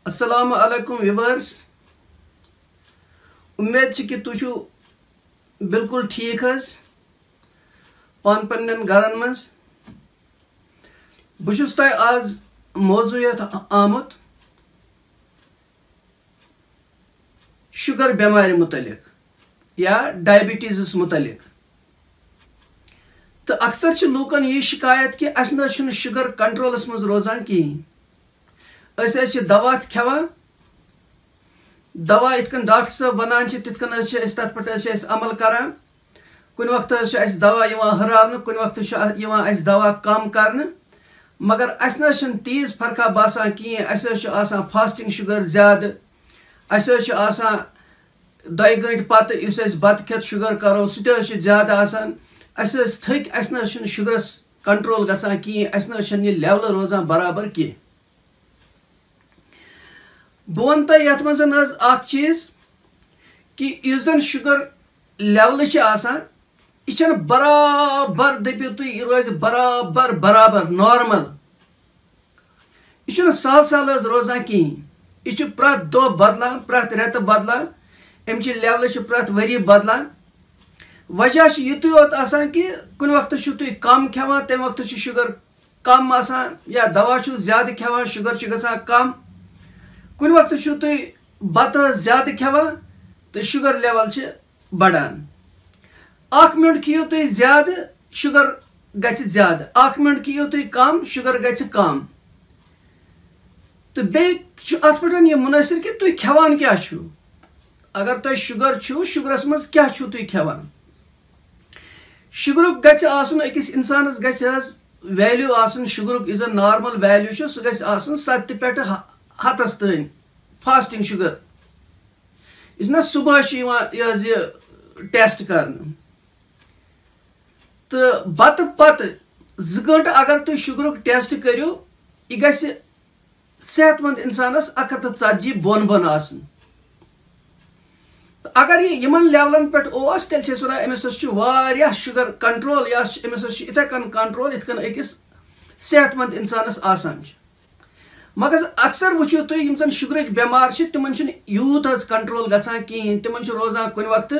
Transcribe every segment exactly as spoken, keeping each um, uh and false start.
السلام علیکم ویورز امید چھ کہ تُہۍ بالکل ٹھیک حظ پان پنن گرن مز بہٕ تۄہہِ آز موضوعیت آمُت شُگر بٮ۪مارِ متعلق یا ڈائبٹیٖزس متعلق تو اکثر چھ لوٗکن یہ شکایت کہ اَسہِ نہ چھُنہٕ شُگر کنٹرولس مز روزان کِہیٖنۍ أسۍ حظ چھِ دوا کھٮ۪وان دوا یِتھ کٔنۍ ڈاکٹر صٲب ونان چھِ تِتھ کٔنۍ حظ چھِ أسۍ تتھ پٮ۪ٹھ حظ چھِ أسۍ عمل کران کُنہِ وقتہٕ حظ چھُ اَسہِ دوا یِوان ہراونہٕ کُنہِ وقتہٕ چھُ یِوان اَسہِ دوا کم کرنہٕ مگر اَسہِ نہ حظ چھنہٕ تیٖژ فرقا باسان کِہیٖنۍ اَسہِ حظ چھُ آسان فاسٹنگ شُگر زیادٕ اَسہِ حظ چھُ آسان دۄیہِ گٲنٛٹہِ پتہٕ یُس أسۍ بتہٕ کھٮ۪تھ شُگر کرو سُہ تہِ حظ چھُ زیادٕ آسان اَسہِ حظ تھٔکۍ اَسہِ نہ حظ چھُنہٕ شُگرس کنٹرول گژھان کِہیٖنۍ اَسہِ نہ حظ چھنہٕ یہِ لیولہٕ روزان برابر کینٛہہ بہٕ ونہٕ تۄہہِ یتھ منٛز حظ اکھ چیٖز کہ یُس زن شُگر لیولہٕ چھِ آسان یہِ چھنہٕ برابر دٔپِو تُہۍ یہِ روزِ برابر برابر نارمل یہِ چھُنہٕ سہل سہل حظ روزان کِہیٖنۍ یہِ چھُ پرٛٮ۪تھ دۄہ بدلان پرٛٮ۪تھ رٮ۪تہٕ بدلان اَمچہِ لیولہٕ چھِ پرٛٮ۪تھ ؤری بدلان وجہ چھُ یِتُے یوت آسان کہ کُنہِ وقتہٕ چھُو تُہۍ کم کھٮ۪وان تمہِ وقتہٕ چھُ شُگر کم آسان یا دوا چھُو زیادٕ کھٮ۪وان شُگر چھُ گژھان کم کُنہِ وقتہٕ چھُو تُہۍ بتہٕ زیادٕ کھٮ۪وان تہٕ شُگر لیول چھِ بڑان اکھ مِنٹ کھیٚیِو تُہۍ زیادٕ شُگر گژھِ زیادٕ اکھ مِنٹ کھیٚیِو تُہۍ کم شُگر گژھِ کم تہٕ بیٚیہِ چھُ اتھ پٮ۪ٹھ یہِ مُنٲثر کہ تُہۍ کھٮ۪وان کیٛاہ چھُو اگر تۄہہِ شُگر چھُو شُگرس منٛز کیٛاہ چھُو تُہۍ کھٮ۪وان شُگرُک گژھِ آسُن أکِس اِنسانس گژھِ حظ ویلیوٗ آسُن شُگرُک یُس زن نارمل ویلیوٗ چھُ سُہ گژھِ آسُن سَتہِ پٮ۪ٹھٕ ہتس تانۍ فاسٹنگ شُگر یُس نہ صبحٲے چھُ یِوان یہِ حظ یہِ ٹیسٹ کرنہٕ تہٕ بتہٕ پتہٕ زٕ گٲنٛٹہٕ اگر تُہۍ شُگرُک ٹیسٹ کٔرِو یہِ گژھِ صحت مند انسانس اکھ ہتھ تہٕ ژتجی بۄن بۄن آسُن اگر یہِ یِمن لیولن پٮ۪ٹھ اوس تیٚلہِ چھِ أسۍ ونان أمِس حظ چھُ واریاہ شُگر کنٹرول یا أمِس حظ چھُ یِتھے کٔنۍ کنٹرول یِتھ کٔنۍ أکِس صحت مند انسانس آسان چھُ مگر اکثر وٕچھِو تُہۍ یِم زن شُگرٕکۍ بٮ۪مار چھِ تِمن چھُنہٕ یوٗت حظ کنٹرول گژھان کِہیٖنۍ تِمن چھُ روزان کُنہِ وقتہٕ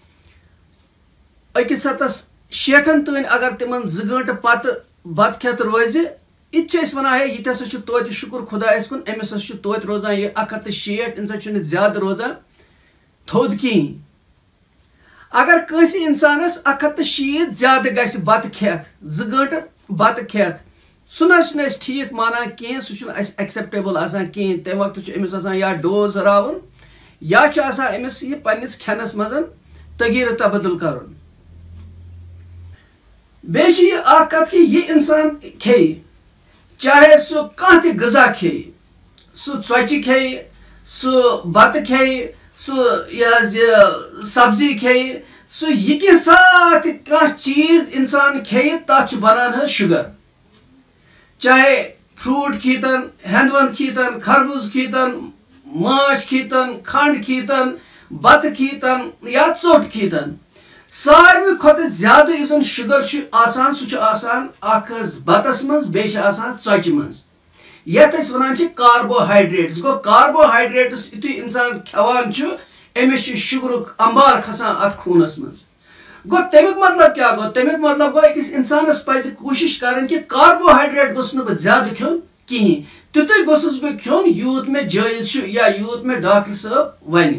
أکِس ہتس شیٹھن تانۍ اگر تِمن زٕ گٲنٛٹہٕ پتہٕ بتہٕ کھٮ۪تھ روزِ یہِ تہِ چھِ أسۍ ونان ہے یہِ تہِ ہسا چھُ توتہِ شُکر خۄدایس کُن أمِس ہسا چھُ توتہِ روزان یہِ اکھ ہتھ تہٕ شیٹھ اِنسان چھُنہٕ زیادٕ روزان تھوٚد کِہیٖنۍ اگر کٲنٛسہِ انسانس اکھ ہتھ تہٕ شیٖتھ زیادٕ گژھِ بتہٕ کھٮ۪تھ زٕ گٲنٛٹہٕ بتہٕ کھٮ۪تھ سُہ نہ چھِنہٕ أسۍ ٹھیٖک مانان کینٛہہ سُہ چھُنہٕ اَسہِ ایٚکسیپٹیبٕل آسان کِہیٖنۍ تمہِ وقتہٕ چھُ أمِس آسان یا ڈوز ہراوُن یا چھُ آسان أمِس یہِ پننِس کھٮ۪نس منٛز تغیٖرٕ تبدُل کرُن بیٚیہِ چھِ یہِ اکھ کتھ کہِ یہِ انسان کھیٚیہِ چاہے سُہ کانٛہہ تہِ غذا کھیٚیہِ سُہ ژۄچہِ کھیٚیہِ سُہ بتہٕ کھیٚیہِ سُہ یہِ حظ یہِ سبزی کھیٚیہِ سُہ یہِ کہِ ساتہٕ کانٛہہ چیٖز انسان کھیٚیہِ تتھ چھُ بنان حظ شُگر چاہے فروٗٹ کھیٖتن ہٮ۪نٛد وٮ۪نٛد کھیٖتن خربوٗز کھیٖتن ماچھ کھیٖتن کھنٛڈ کھیٖتن بتہٕ کھیٖتن یا ژوٚٹ کھیٖتن ساروٕے کھۄتہٕ زیادٕ یُس زن شُگر چھُ آسان سُہ چھُ آسان اکھ حظ بتس منٛز بیٚیہِ چھِ آسان ژۄچہِ منٛز یتھ أسۍ ونان چھِ کاربوہایڈریٹٕس گوٚو کاربوہایڈریٹٕس یُتھُے انسان کھٮ۪وان چھُ أمِس چھُ شُگرُک امبار کھسان اتھ خوٗنس منٛز گوٚو تمیُک مطلب کیٛاہ گوٚو تمیُک مطلب گوٚو أکِس انسانس پزِ کوٗشش کرٕنۍ کہِ کاربوہایڈریٹ گوٚژھ نہٕ بہٕ زیادٕ کھیوٚن کِہیٖنۍ تیُتُے گوٚژھُس بہٕ کھیوٚن یوٗت مےٚ جٲیز چھُ یا یوٗت مےٚ ڈاکٹر صٲب ونہِ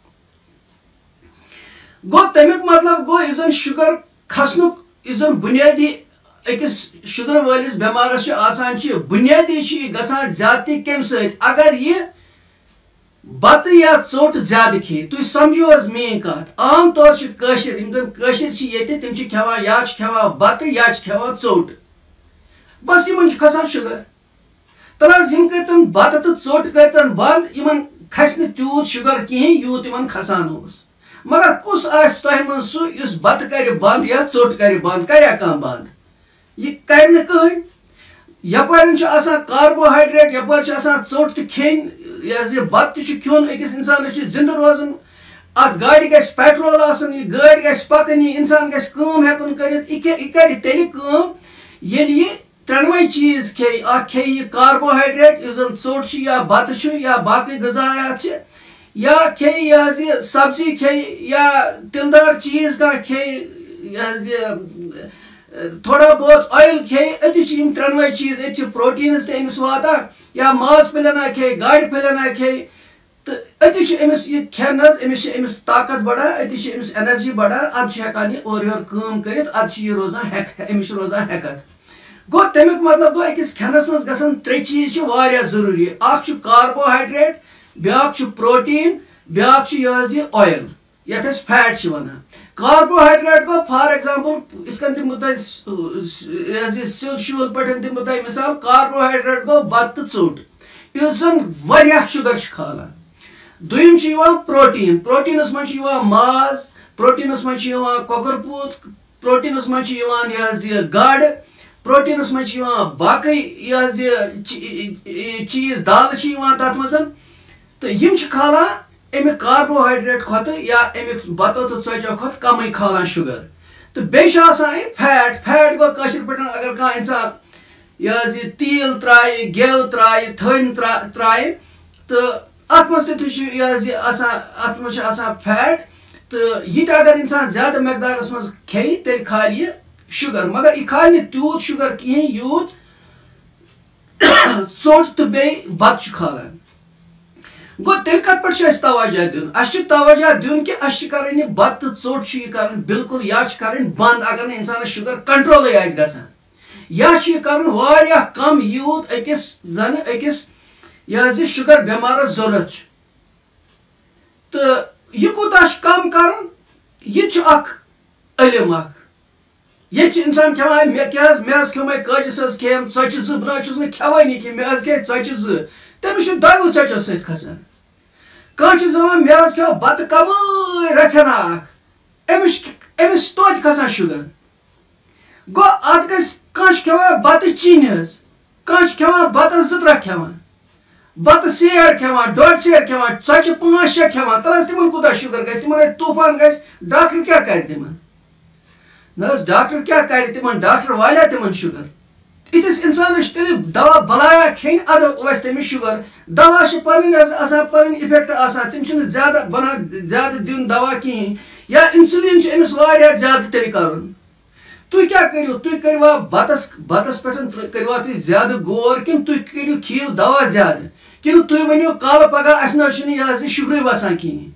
گوٚو تمیُک مطلب گوٚو یُس زن شُگر کھسنُک یُس زن بُنیٲدی أکِس شُگر وٲلِس بٮ۪مارس چھُ آسان چھُ بُنیٲدی چھُ یہِ گژھان زیادتی کمہِ سۭتۍ اگر یہِ بتہٕ یا ژوٚٹ زیادٕ کھیٚیہِ تُہۍ سمجھِو حظ میٲنۍ کتھ عام طور چھِ کٲشِر یِم زن کٲشِر چھِ ییٚتہِ تِم چھِ کھٮ۪وان یا چھِ کھٮ۪وان بتہٕ یا چھِ کھٮ۪وان ژوٚٹ بس یِمن چھُ کھسان شُگر تل حظ یِم کٔرتن بتہٕ تہٕ ژوٚٹ کٔرتن بنٛد یِمن کھسہِ نہٕ تیوٗت شُگر کِہیٖنۍ یوٗت یِمن کھسان اوس مگر کُس آسہِ تۄہہِ منٛز سُہ یُس بتہٕ کرِ بنٛد یا ژوٚٹ کرِ بنٛد کریا کانٛہہ بنٛد یہِ کرِ نہٕ کٕہٕنۍ یپٲرۍ چھُ آسان کاربوہایڈریٹ یپٲرۍ چھِ آسان ژوٚٹ تہِ کھیٚنۍ یہِ حظ یہِ بتہٕ تہِ چھُ کھیوٚن أکِس انسانس چھُ زِندٕ روزُن اتھ گاڑِ گژھِ پیٹرول آسُن یہِ گٲڑۍ گژھِ پکٕنۍ یہِ انسان گژھِ کٲم ہٮ۪کُن کٔرِتھ یہِ کہِ یہِ کرِ تیٚلہِ کٲم ییٚلہِ یہِ ترٛنوے چیز کھیٚیہِ اکھ کھیٚیہِ یہِ کاربوہایڈریٹ یُس زن ژوٚٹ چھُ یا بتہٕ چھُ یا باقٕے غذایات چھِ یا کھیٚیہِ یہِ حظ یہِ سبزی کھیٚیہِ یا تِلہٕ دار چیٖز کانٛہہ کھیٚیہِ یہِ حظ یہِ تھوڑا بہت اویل کھیٚیہِ أتی چھِ یِم ترٛنوے چیٖز أتی چھِ پروٹیٖنٕز تہِ أمِس واتان یا ماز پھٔلٮ۪نا کھیٚیہِ گاڈِ پھٔلٮ۪نا کھیٚیہِ تہٕ أتی چھُ أمِس یہِ کھٮ۪ن حظ أمِس چھِ أمِس طاقت بڑان أتی چھِ أمِس اٮ۪نرجی بڑان اَدٕ چھُ ہٮ۪کان یہِ اورٕ یورٕ کٲم کٔرِتھ اَدٕ چھُ یہِ روزان ہٮ۪کھ أمِس چھُ روزان ہٮ۪کتھ گوٚو تَمیُک مطلب گوٚو أکِس کھٮ۪نس منٛز گژھن ترٛےٚ چیٖز چھِ واریاہ ضروٗری اکھ چھُ کاربوہایڈریٹ بیٛاکھ چھُ پروٹیٖن بیٛاکھ چھُ یہِ حظ یہِ اویل یتھ أسۍ فیٹ چھِ وَنان کاربوہایڈریٹ گوٚو فار ایگزامپل یِتھ کٔنۍ دِمہٕ بہٕ تۄہہِ یہِ حظ یہِ سیوٚد شوٗل پٲٹھۍ دِمہٕ بہٕ تۄہہِ مِثال کاربوہایڈریٹ گوٚو بتہٕ تہٕ ژوٚٹ یُس زن واریاہ شُگر چھُ کھالان دوٚیِم چھُ یِوان پروٹیٖن پروٹیٖنس منٛز چھُ یِوان ماز پروٹیٖنس منٛز چھُ یِوان کۄکُر پوٗت پروٹیٖنس منٛز چھُ یِوان یہِ حظ یہِ گاڈٕ پروٹیٖنس منٛز چھِ یِوان باقٕے یہِ حظ یہِ چیٖز دالہٕ چھِ یِوان تتھ منٛز تہٕ یِم چھِ کھالان اَمہِ کاربوہایڈریٹ کھۄتہٕ یا اَمہِ بتو تہٕ ژۄچو کھۄتہٕ کمٕے کھالان شُگر تہٕ بیٚیہِ چھُ آسان یہِ فیٹ فیٹ گوٚو کٲشِر پٲٹھۍ اگر کانٛہہ اِنسان یہِ حظ یہِ تیٖل ترٛایہِ گٮ۪و ترٛایہِ تھٔنۍ ترٛایہِ تہٕ اتھ منٛز تہِ چھُ یہِ حظ یہِ آسان اتھ منٛز چھُ آسان فیٹ تہٕ یہِ تہِ اگر اِنسان زیادٕ مٮ۪قدارس منٛز کھیٚیہِ تیٚلہِ کھالہِ یہِ شُگر مگر یہِ کھالہِ نہٕ تیوٗت شُگر کِہیٖنۍ یوٗت ژوٚٹ تہٕ بیٚیہِ بتہٕ چھُ کھالان گوٚو تیٚلہِ کتھ پٮ۪ٹھ چھُ اَسہِ توجہ دیُن اَسہِ چھُ توجہ دیُن کہِ اَسہِ چھِ کرٕنۍ یہِ بتہٕ تہٕ ژوٚٹ چھُ یہِ کرٕنۍ بِلکُل یا چھِ کرٕنۍ بنٛد اگر نہٕ اِنسانس شُگر کنٹرولٕے آسہِ گژھان یا چھُ یہِ کرُن واریاہ کم یوٗت أکِس زنہٕ أکِس یہِ حظ یہِ شُگر بٮ۪مارس ضوٚرتھ چھُ تہٕ یہِ کوٗتاہ چھُ کم کرُن یہِ تہِ چھُ اکھ علم اکھ ییٚتہِ چھِ اِنسان کھٮ۪وان مےٚ کیٛاہ حظ مےٚ حظ کھیوٚمے کٲجِس حظ کھیٚیَم ژۄچہِ زٕ بہٕ نہ حظ چھُس نہٕ کھٮ۪وٲنی کینٛہہ مےٚ حظ کھیٚیہِ ژۄچہِ زٕ تٔمِس چھُ دۄیو ژۄچو سۭتۍ کھسان کانٛہہ چھُ دَپان مےٚ حظ کھیوٚو بتہٕ کمٕے رژھٮ۪نا اکھ أمِس أمِس چھُ توتہِ کھسان شُگر گوٚو اتھ گژھِ کانٛہہ چھُ کھٮ۪وان بتہٕ چِنہِ حظ کانٛہہ چھُ کھٮ۪وان بتس زٕ ترٛکھ کھٮ۪وان بتہٕ سیر کھٮ۪وان ڈۄڈ سیر کھٮ۪وان ژۄچہِ پانٛژھ شےٚ کھٮ۪وان تَلہٕ حظ تِمن کوٗتاہ شُگر گژھِ تِمن ہے طوٗفان گژھِ ڈاکٹر کیٛاہ کرِ تِمن نہ حظ ڈاکٹر کیٛاہ کرِ تِمن ڈاکٹر والیا تِمن شُگر یِتھِس اِنسانس چھُ تیٚلہِ دوا بلایا کھیٚنۍ ادٕ وَسہِ تٔمِس شُگر دوا چھِ پنٕنۍ حظ آسان پنٕنۍ اِفیکٹ آسان تِم چھِنہٕ زیادٕ بنان زیادٕ دیُن دوا کِہیٖنۍ یا اِنسُلین چھُ أمِس واریاہ زیادٕ تیٚلہِ کرُن تُہۍ کیٛاہ کٔرِو تُہۍ کٔروا بتس بتس پٮ۪ٹھ کٔروا تُہۍ زیادٕ غور کِنہٕ تُہۍ کٔرِو کھیٚیِو دوا زیادٕ کِنہٕ تُہۍ ؤنِو کالہٕ پگہہ اَسہِ نہ حظ چھُنہٕ یہِ حظ یہِ شُگرٕے وسان کِہیٖنۍ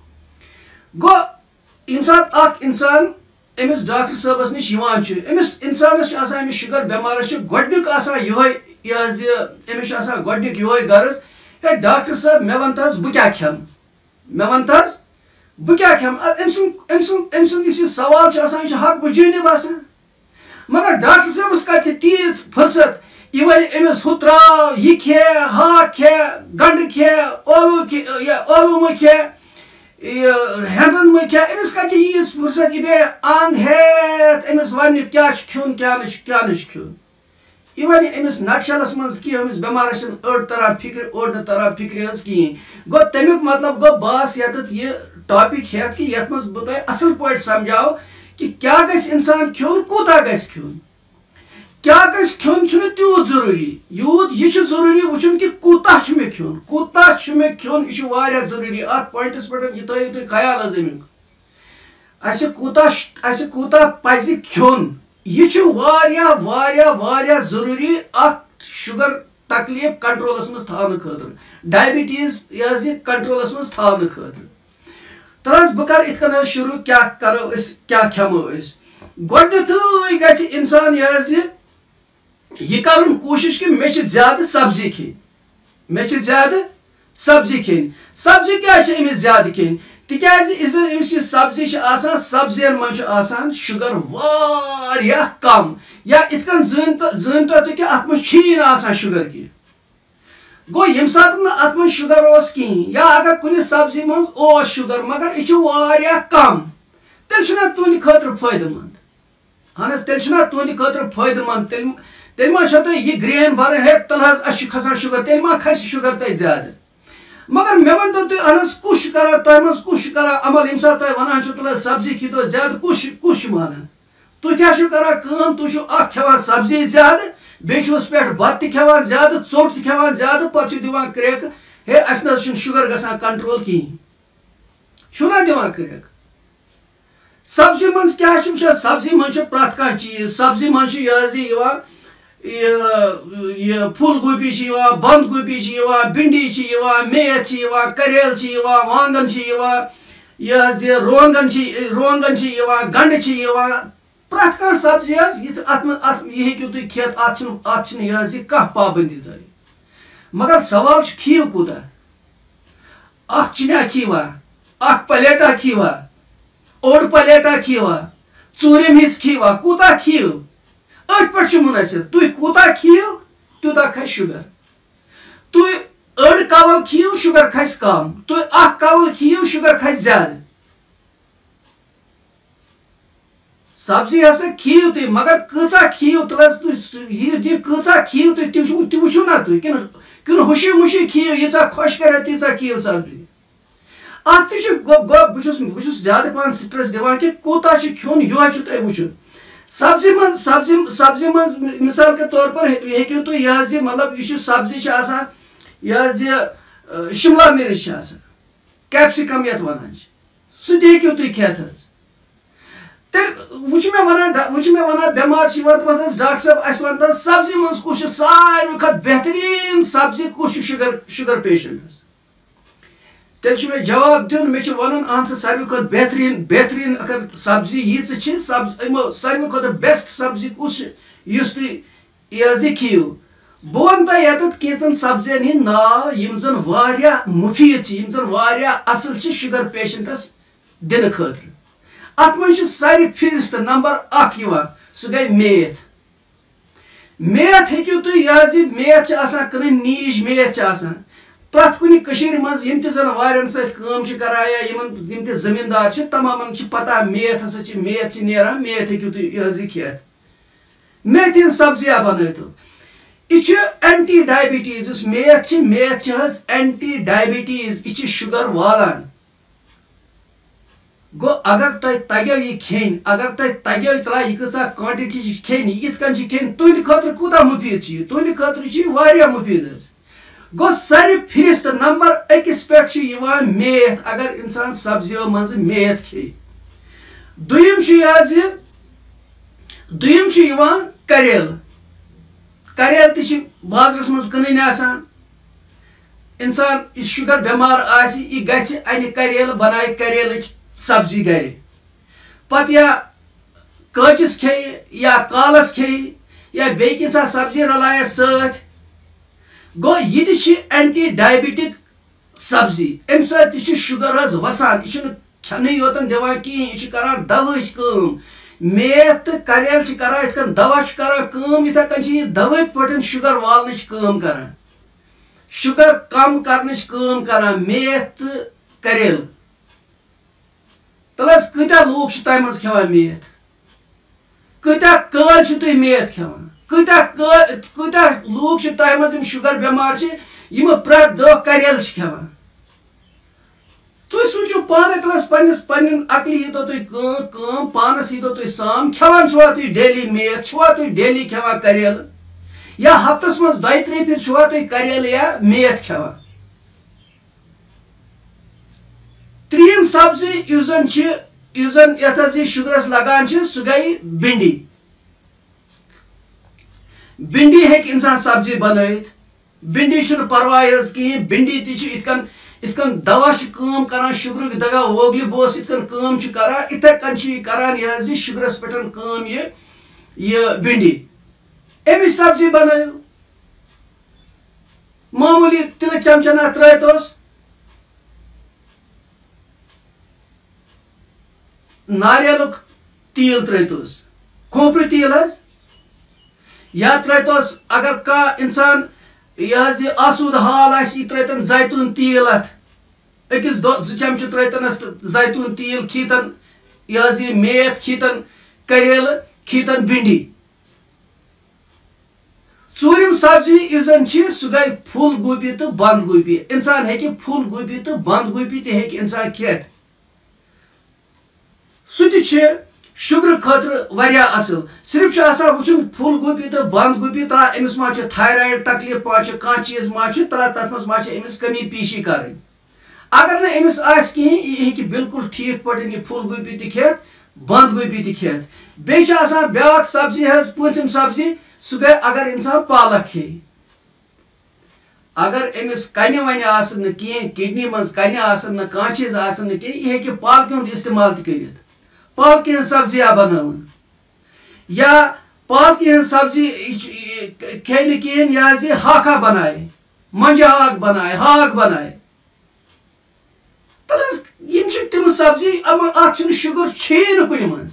گوٚو ییٚمہِ ساتہٕ اکھ اِنسان أمِس ڈاکٹر صٲبس نِش یِوان چھُ أمِس اِنسانس چھُ آسان أمِس شُگر بٮ۪مارس چھُ گۄڈٕنیُک آسان یِہوے یہِ حظ یہِ أمِس چھُ آسان گۄڈٕنیُک یِہوے غرض ہے ڈاکٹر صٲب مےٚ ون تہٕ حظ بہٕ کیٛاہ کھٮ۪مہٕ مےٚ ون تہٕ حظ بہٕ کیٛاہ کھٮ۪مہٕ أمۍ سُنٛد أمۍ سُنٛد أمۍ سُنٛد یُس یہِ سوال چھُ آسان یہِ چھُ حق بہٕ جٲنِب آسان مگر ڈاکٹر صٲبس کتہِ چھِ تیٖژ فٕرست یہِ وَنہِ أمِس ہُہ تراو یہِ کھے ہاکھ کھے گنڈٕ کھے ٲلوٕ کھے ٲلوٕ مہٕ کھے یہِ ہٮ۪نٛدن مہٕ کھے أمِس کتہِ چھِ ییٖژ فٕرست یہِ بیٚیہِ انٛد ہیٚتھ أمِس وننہِ کیٛاہ چھُ کھیوٚن کیٛاہ نہٕ چھُ کیٛاہ نہٕ چھُ کھیوٚن یہِ وَنہِ أمِس نٹشلس منٛز کینٛہہ أمِس بٮ۪مارس چھِنہٕ أڑ تران فِکرِ اوٚڑ نہٕ تران فِکرِ حظ کِہیٖنۍ گوٚو تمیُک مطلب گوٚو بہٕ آسہٕ ییٚتٮ۪تھ یہِ ٹاپِک ہٮ۪تھ کہِ یتھ منٛز بہٕ تۄہہِ اصل پٲٹھۍ سمجاو کہِ کیٛاہ گژھِ اِنسان کھیوٚن کوٗتاہ گژھِ کھیوٚن کیٛاہ گژھِ کھیوٚن چھُنہٕ تیوٗت ضروٗری یوٗت یہِ چھُ ضروٗری وٕچھُن کہِ کوٗتاہ چھُ مےٚ کھیوٚن کوٗتاہ چھُ مےٚ کھیوٚن یہِ چھُ واریاہ ضروٗری اتھ پویِنٹس پٮ۪ٹھ یہِ تھٲیِو تُہۍ خیال حظ امیُک اَسہِ کوٗتاہ اَسہِ کوٗتاہ پزِ کھیوٚن یہِ چھُ واریاہ واریاہ واریاہ ضروٗری اکھ شُگر تکلیٖف کنٹرولس منٛز تھاونہٕ خٲطرٕ ڈایبِٹیٖز یہِ حظ یہِ کنٹرولس منٛز تھاونہٕ خٲطرٕ تہٕ حظ بہٕ کرٕ یِتھ کٔنۍ حظ شروٗع کیٛاہ کرو أسۍ کیٛاہ کھٮ۪مو أسۍ گۄڈٕنیتھٕے گژھِ اِنسان یہِ حظ یہِ یہِ کرُن کوٗشِش کہِ مےٚ چھِ زیادٕ سبزی کھیٚنۍ مےٚ چھِ زیادٕ سبزی کھیٚنۍ سبزی کیٛازِ چھِ أمِس زیادٕ کھیٚنۍ تِکیٛازِ یُس زن أمِس یہِ سبزی چھِ آسان سبزین منٛز چھُ آسان شُگر واریاہ کم یا یِتھ کٔنۍ زٲنۍ زٲنۍتو تُہۍ کہِ اتھ منٛز چھُیی نہٕ آسان شُگر کینٛہہ گوٚو ییٚمہِ ساتہٕ نہٕ اتھ منٛز شُگر اوس کِہیٖنۍ یا اگر کُنہِ سبزی منٛز اوس شُگر مگر یہِ چھُ واریاہ کم تیٚلہِ چھُنہ تُہنٛدِ خٲطرٕ فٲیدٕ منٛد اہن حظ تیٚلہِ چھُنہ تُہنٛدِ خٲطرٕ فٲیدٕ منٛد تیٚلہِ تیٚلہِ ما چھو تُہۍ یہِ گرٛین بھرٕنۍ ہے تَلہٕ حظ اَسہِ چھُ کھسان شُگر تیٚلہِ ما کھسہِ شُگر تۄہہِ زیادٕ مگر مےٚ ؤنۍتو تُہۍ اہن حظ کُس چھُ کران تۄہہِ منٛز کُس چھُ کران عمل ییٚمہِ ساتہٕ تۄہہِ ونان چھُو تُلہٕ حظ سبزی کھیٚیِو زیادٕ کُس چھُ کُس چھُ مانان تُہۍ کیٛاہ چھُو کران کٲم تُہۍ چھُو اکھ کھٮ۪وان سبزی زیادٕ بیس پہ بت کھان زیادہ ژوٹ تہ کھان زیادہ پتہ دِوان کریک ہے اس نا شُگر گژھان کنٹرول کہین چھُنا دِوان کریک سبزی من کیا وچھان سبزی من پرٛٮ۪تھ کانٛہہ چیٖز سبزی من یہ یہ پھول گوبی بند گوبی بھنڈی میتھ کریل وانگن یہ رونگن رونگن گنڈ پرٛٮ۪تھ کانٛہہ سبزی یہ ہیٚکِو تُہۍ کھٮ۪تھ اتھ چھنہٕ یہ کانٛہہ پابندی تۄہہِ مگر سوال چھُ کھیِو کوٗتاہ اکھ چِنیا کھیٖوا اکھ پلیٹا کھیٖوا اوٚڑ پلیٹا کھیٖوا ژوٗرِم حصہٕ کھیٖوا کوٗتاہ کھیِو أتھۍ پٮ۪ٹھ چھُ مُنٲسِب تُہۍ کوٗتاہ کھیِو تیوٗتاہ کھسہِ شُگر تُہۍ أڑ کول کھیِو شُگر کھسہِ کم تُہۍ اکھ کول کھیِو شُگر کھسہِ زیادٕ سبزی ہسا کھیِو تُہۍ مگر کۭژاہ کھیِو تلس تُہۍ کۭژاہ کھیِو تُہۍ تہِ وٕچھِو نا تُہۍ کِنہٕ کِنہٕ ہُشی مُشی کھیِو ییٖژاہ خۄش کرِ تیٖژاہ کھیِو سبزی اتھ تہِ چھُ بہٕ چھُس بہٕ چھُس زیادٕ پہن سٹرس دِوان کہِ کوٗتاہ چھُ کھیوٚن یِہوے چھُ تۄہہِ وٕچھُن سبزی من سبزی سبزی من مثال کے طور پر ہیٚکِو تُہۍ یہِ حظ یہِ مطلب یہِ سبزی چھِ آسان یہِ حظ یہِ شملا مرچ چھِ آسان کیپسِکم یتھ ونان چھِ سُہ تہِ ہیٚکِو تُہۍ کھٮ۪تھ حظ تیٚلہِ وۄنۍ چھُ مےٚ ونان وۄنۍ چھُ مےٚ ونان بٮ۪مار چھِ یِوان دپان حظ ڈاکٹر صٲب اسہِ ون تہٕ سبزی منٛز کُس چھُ ساروٕے کھۄتہٕ بہتریٖن سبزی کُس چھُ شُگر شُگر پیشنٹس تیٚلہِ چھُ مےٚ جواب دیُن مےٚ چھُ ونُن اہن سا ساروٕے کھۄتہٕ بہتریٖن بہتریٖن اگر سبزی ییٖژٕ چھِ سبزی یِمو ساروٕے کھۄتہٕ بیسٹ سبزی کُس چھِ یُس تُہۍ یہِ حظ یہِ کھیِو بہٕ ونہٕ تۄہہِ ییٚتٮ۪تھ کینٛژن سبزین ہٕنٛدۍ ناو یِم زن واریاہ مُفیٖد چھِ یِم زن واریاہ اصل چھِ شُگر پیشنٹس دِنہٕ خٲطرٕ اتھ منٛز چھُ ساروٕے فہرست نمبر اکھ یِوان سُہ گٔے میتھ میتھ ہیٚکِو تُہۍ یہِ حظ یہِ میتھ چھِ آسان کٕنٕنۍ نیٖج میتھ چھِ آسان پرٛٮ۪تھ کُنہِ کٔشیٖرِ منٛز یِم تہِ زن واریاہن سۭتۍ کٲم چھِ کران یا یِمن یِم تہِ زٔمیٖندار چھِ تمامن چھِ پتہ میتھ ہسا چھِ میتھ چھِ نیران میتھ ہیٚکِو تُہۍ یہِ حظ یہِ کھٮ۪تھ میتھِ ہٕنٛز سبزیا بنٲوتو یہِ چھُ اینٹی ڈایبٹیٖز یُس میتھ چھِ میتھ چھِ حظ اینٹی ڈایبٹیٖز یہِ چھِ شُگر والان گوٚو اگر تۄہہِ تگیو یہِ کھیٚنۍ اگر تۄہہِ تگیو تلا یہِ کۭژاہ کوانٹٹی چھِ کھیٚنۍ یہِ کِتھ کٔنۍ چھِ کھیٚنۍ تُہنٛدِ خٲطرٕ کوٗتاہ مُفیٖد چھُ یہِ تُہنٛدِ خٲطرٕ چھُ یہِ واریاہ مُفیٖد حظ گوٚو ساروٕے فہرست نمبر أکِس پٮ۪ٹھ چھُ یِوان میتھ اگر انسان سبزیو منٛزٕ میتھ کھیٚیہِ دوٚیِم چھُ یہِ حظ یہِ دوٚیِم چھُ یِوان کریلہٕ کریلہٕ تہِ چھِ بازرس منٛز کٕنٕنۍ آسان انسان یُس شُگر بٮ۪مار آسہِ یہِ گژھِ انہِ کریلہٕ بنایہِ کریلٕچ سبزی گرِ پتہٕ یا کٲچِس کھیٚیہِ یا کالس کھیٚیہِ یا بیٚیہِ کینٛژھا سبزی رلایس سۭتۍ گوٚو یہِ تہِ چھِ اینٹی ڈایبٹِک سبزی امہِ سۭتۍ تہِ چھُ شُگر حظ وسان یہِ چھُنہٕ کھٮ۪نٕے یوتن دِوان کِہیٖنۍ یہِ چھُ کران دوہٕچ کٲم میتھ تہٕ کریل چھِ کران یِتھ کٔنۍ دوا چھُ کران کٲم یِتھے کٔنۍ چھِ یہِ دوہٕکۍ پٲٹھۍ شُگر والنٕچ کٲم کران شُگر کم کرنٕچ کٲم کران میتھ تہٕ کریلہٕ تل حظ کۭتیاہ لوٗکھ چھِ تۄہہِ منٛز کھٮ۪وان میتھ کۭتیاہ کٲلۍ چھِو تُہۍ میتھ کھٮ۪وان کۭتیاہ کٲلۍ کۭتیاہ لوٗکھ چھِ تۄہہِ منٛز یِم شُگر بٮ۪مار چھِ یِم پرٛٮ۪تھ دۄہ کریل چھِ کھٮ۪وان تُہۍ سوٗنٛچِو پانے تل حظ پننِس پننٮ۪ن عقلہِ ییٖتو تُہۍ کٲم کٲم پانس ییٖتو تُہۍ سام کھٮ۪وان چھُوا تُہۍ ڈیلی میتھ چھُوا تُہۍ ڈیلی کھٮ۪وان کریلہٕ یا ہفتس منٛز دۄیہِ ترٛیٚیہِ پھِرِ چھُوا تُہۍ کریلہٕ یا میتھ کھٮ۪وان ترٛیٚیِم سبزی یُس زن چھِ یُس زن یتھ حظ یہِ شُگرس لگان چھِ سُہ گٔے بِنڈی بِنڈی ہیٚکہِ انسان سبزی بنٲوِتھ بِنڈی چھُنہٕ پرواے حظ کِہیٖنۍ بِنڈی تہِ چھُ یِتھ کٔنۍ یِتھ کٔنۍ دوا چھُ کٲم کران شُگرُک دگا ووگلہِ بوس یِتھ کٔنۍ کٲم چھُ کران یِتھے کٔنۍ چھُ یہِ کران یہِ حظ یہِ شُگرس پٮ۪ٹھ کٲم یہِ یہِ بِنڈی امِچ سبزی بنٲیِو معموٗلی تِلہٕ چمچنا ترٲوتوس ناریلُک تیٖل ترٲوتوس کھوٗپرٕ تیٖل حظ یا ترٲوتوس اگر کانٛہہ انسان یہِ حظ یہِ آسوٗدٕ حال آسہِ یہِ ترٲوتن زیتوٗن تیٖل اتھ أکِس دۄہ زٕ چمچہٕ ترٲوتنس زیتوٗن تیٖل کھیٖتن یہِ حظ یہِ میتھ کھیٖتن کریلہٕ کھیٖتن بِنڈی ژوٗرِم سبزی یُس زن چھِ سُہ گٔے پھوٗل گوٗپی تہٕ بنٛد گوٗپی انسان ہیٚکہِ پھوٗل گوٗپی تہٕ بنٛد گوٗپی تہِ ہیٚکہِ انسان کھٮ۪تھ سُہ تہِ چھِ شُگر خٲطرٕ واریاہ اَصٕل صرف چھُ آسان وٕچھُن پھُل گوٗپی تہٕ بنٛد گوٗپی ترٛا أمِس ما چھُ تھایرایِڈ تکلیٖف ما چھُ کانٛہہ چیٖز ما چھُ ترٛا تَتھ منٛز ما چھِ أمِس کمی پیٖشی کَرٕنۍ اگر نہٕ أمِس آسہِ کِہیٖنۍ یہِ ہیٚکہِ بِلکُل ٹھیٖک پٲٹھۍ یہِ پھُل گوٗپی تہِ کھٮ۪تھ بنٛد گوٗپی تہِ کھٮ۪تھ بیٚیہِ چھِ آسان بیٛاکھ سبزی حظ پوٗژِم سبزی سُہ گٔے اگر اِنسان پالک کھیٚیہِ اگر أمِس کَنہِ وَنہِ آسن نہٕ کِہیٖنۍ کِڈنی منٛز کَنہِ آسن نہٕ کانٛہہ چیٖز آسن نہٕ کِہیٖنۍ یہِ ہیٚکہِ پالکہِ ہُنٛد اِستعمال تہِ کٔرِتھ پالکہِ ہٕنٛز سبزِیا بَنٲوٕن یا پالکہِ ہٕنٛز سبزی کھیٚیہِ نہٕ کِہیٖنۍ یہِ حظ یہِ ہاکھا بَنایہِ مۄنٛجہِ ہاکھ بَنایہِ ہاکھ بَنایہِ تَلہٕ حظ یِم چھِ تِم سبزی اَتھ چھُنہٕ شُگر چھُیی نہٕ کُنہِ منٛز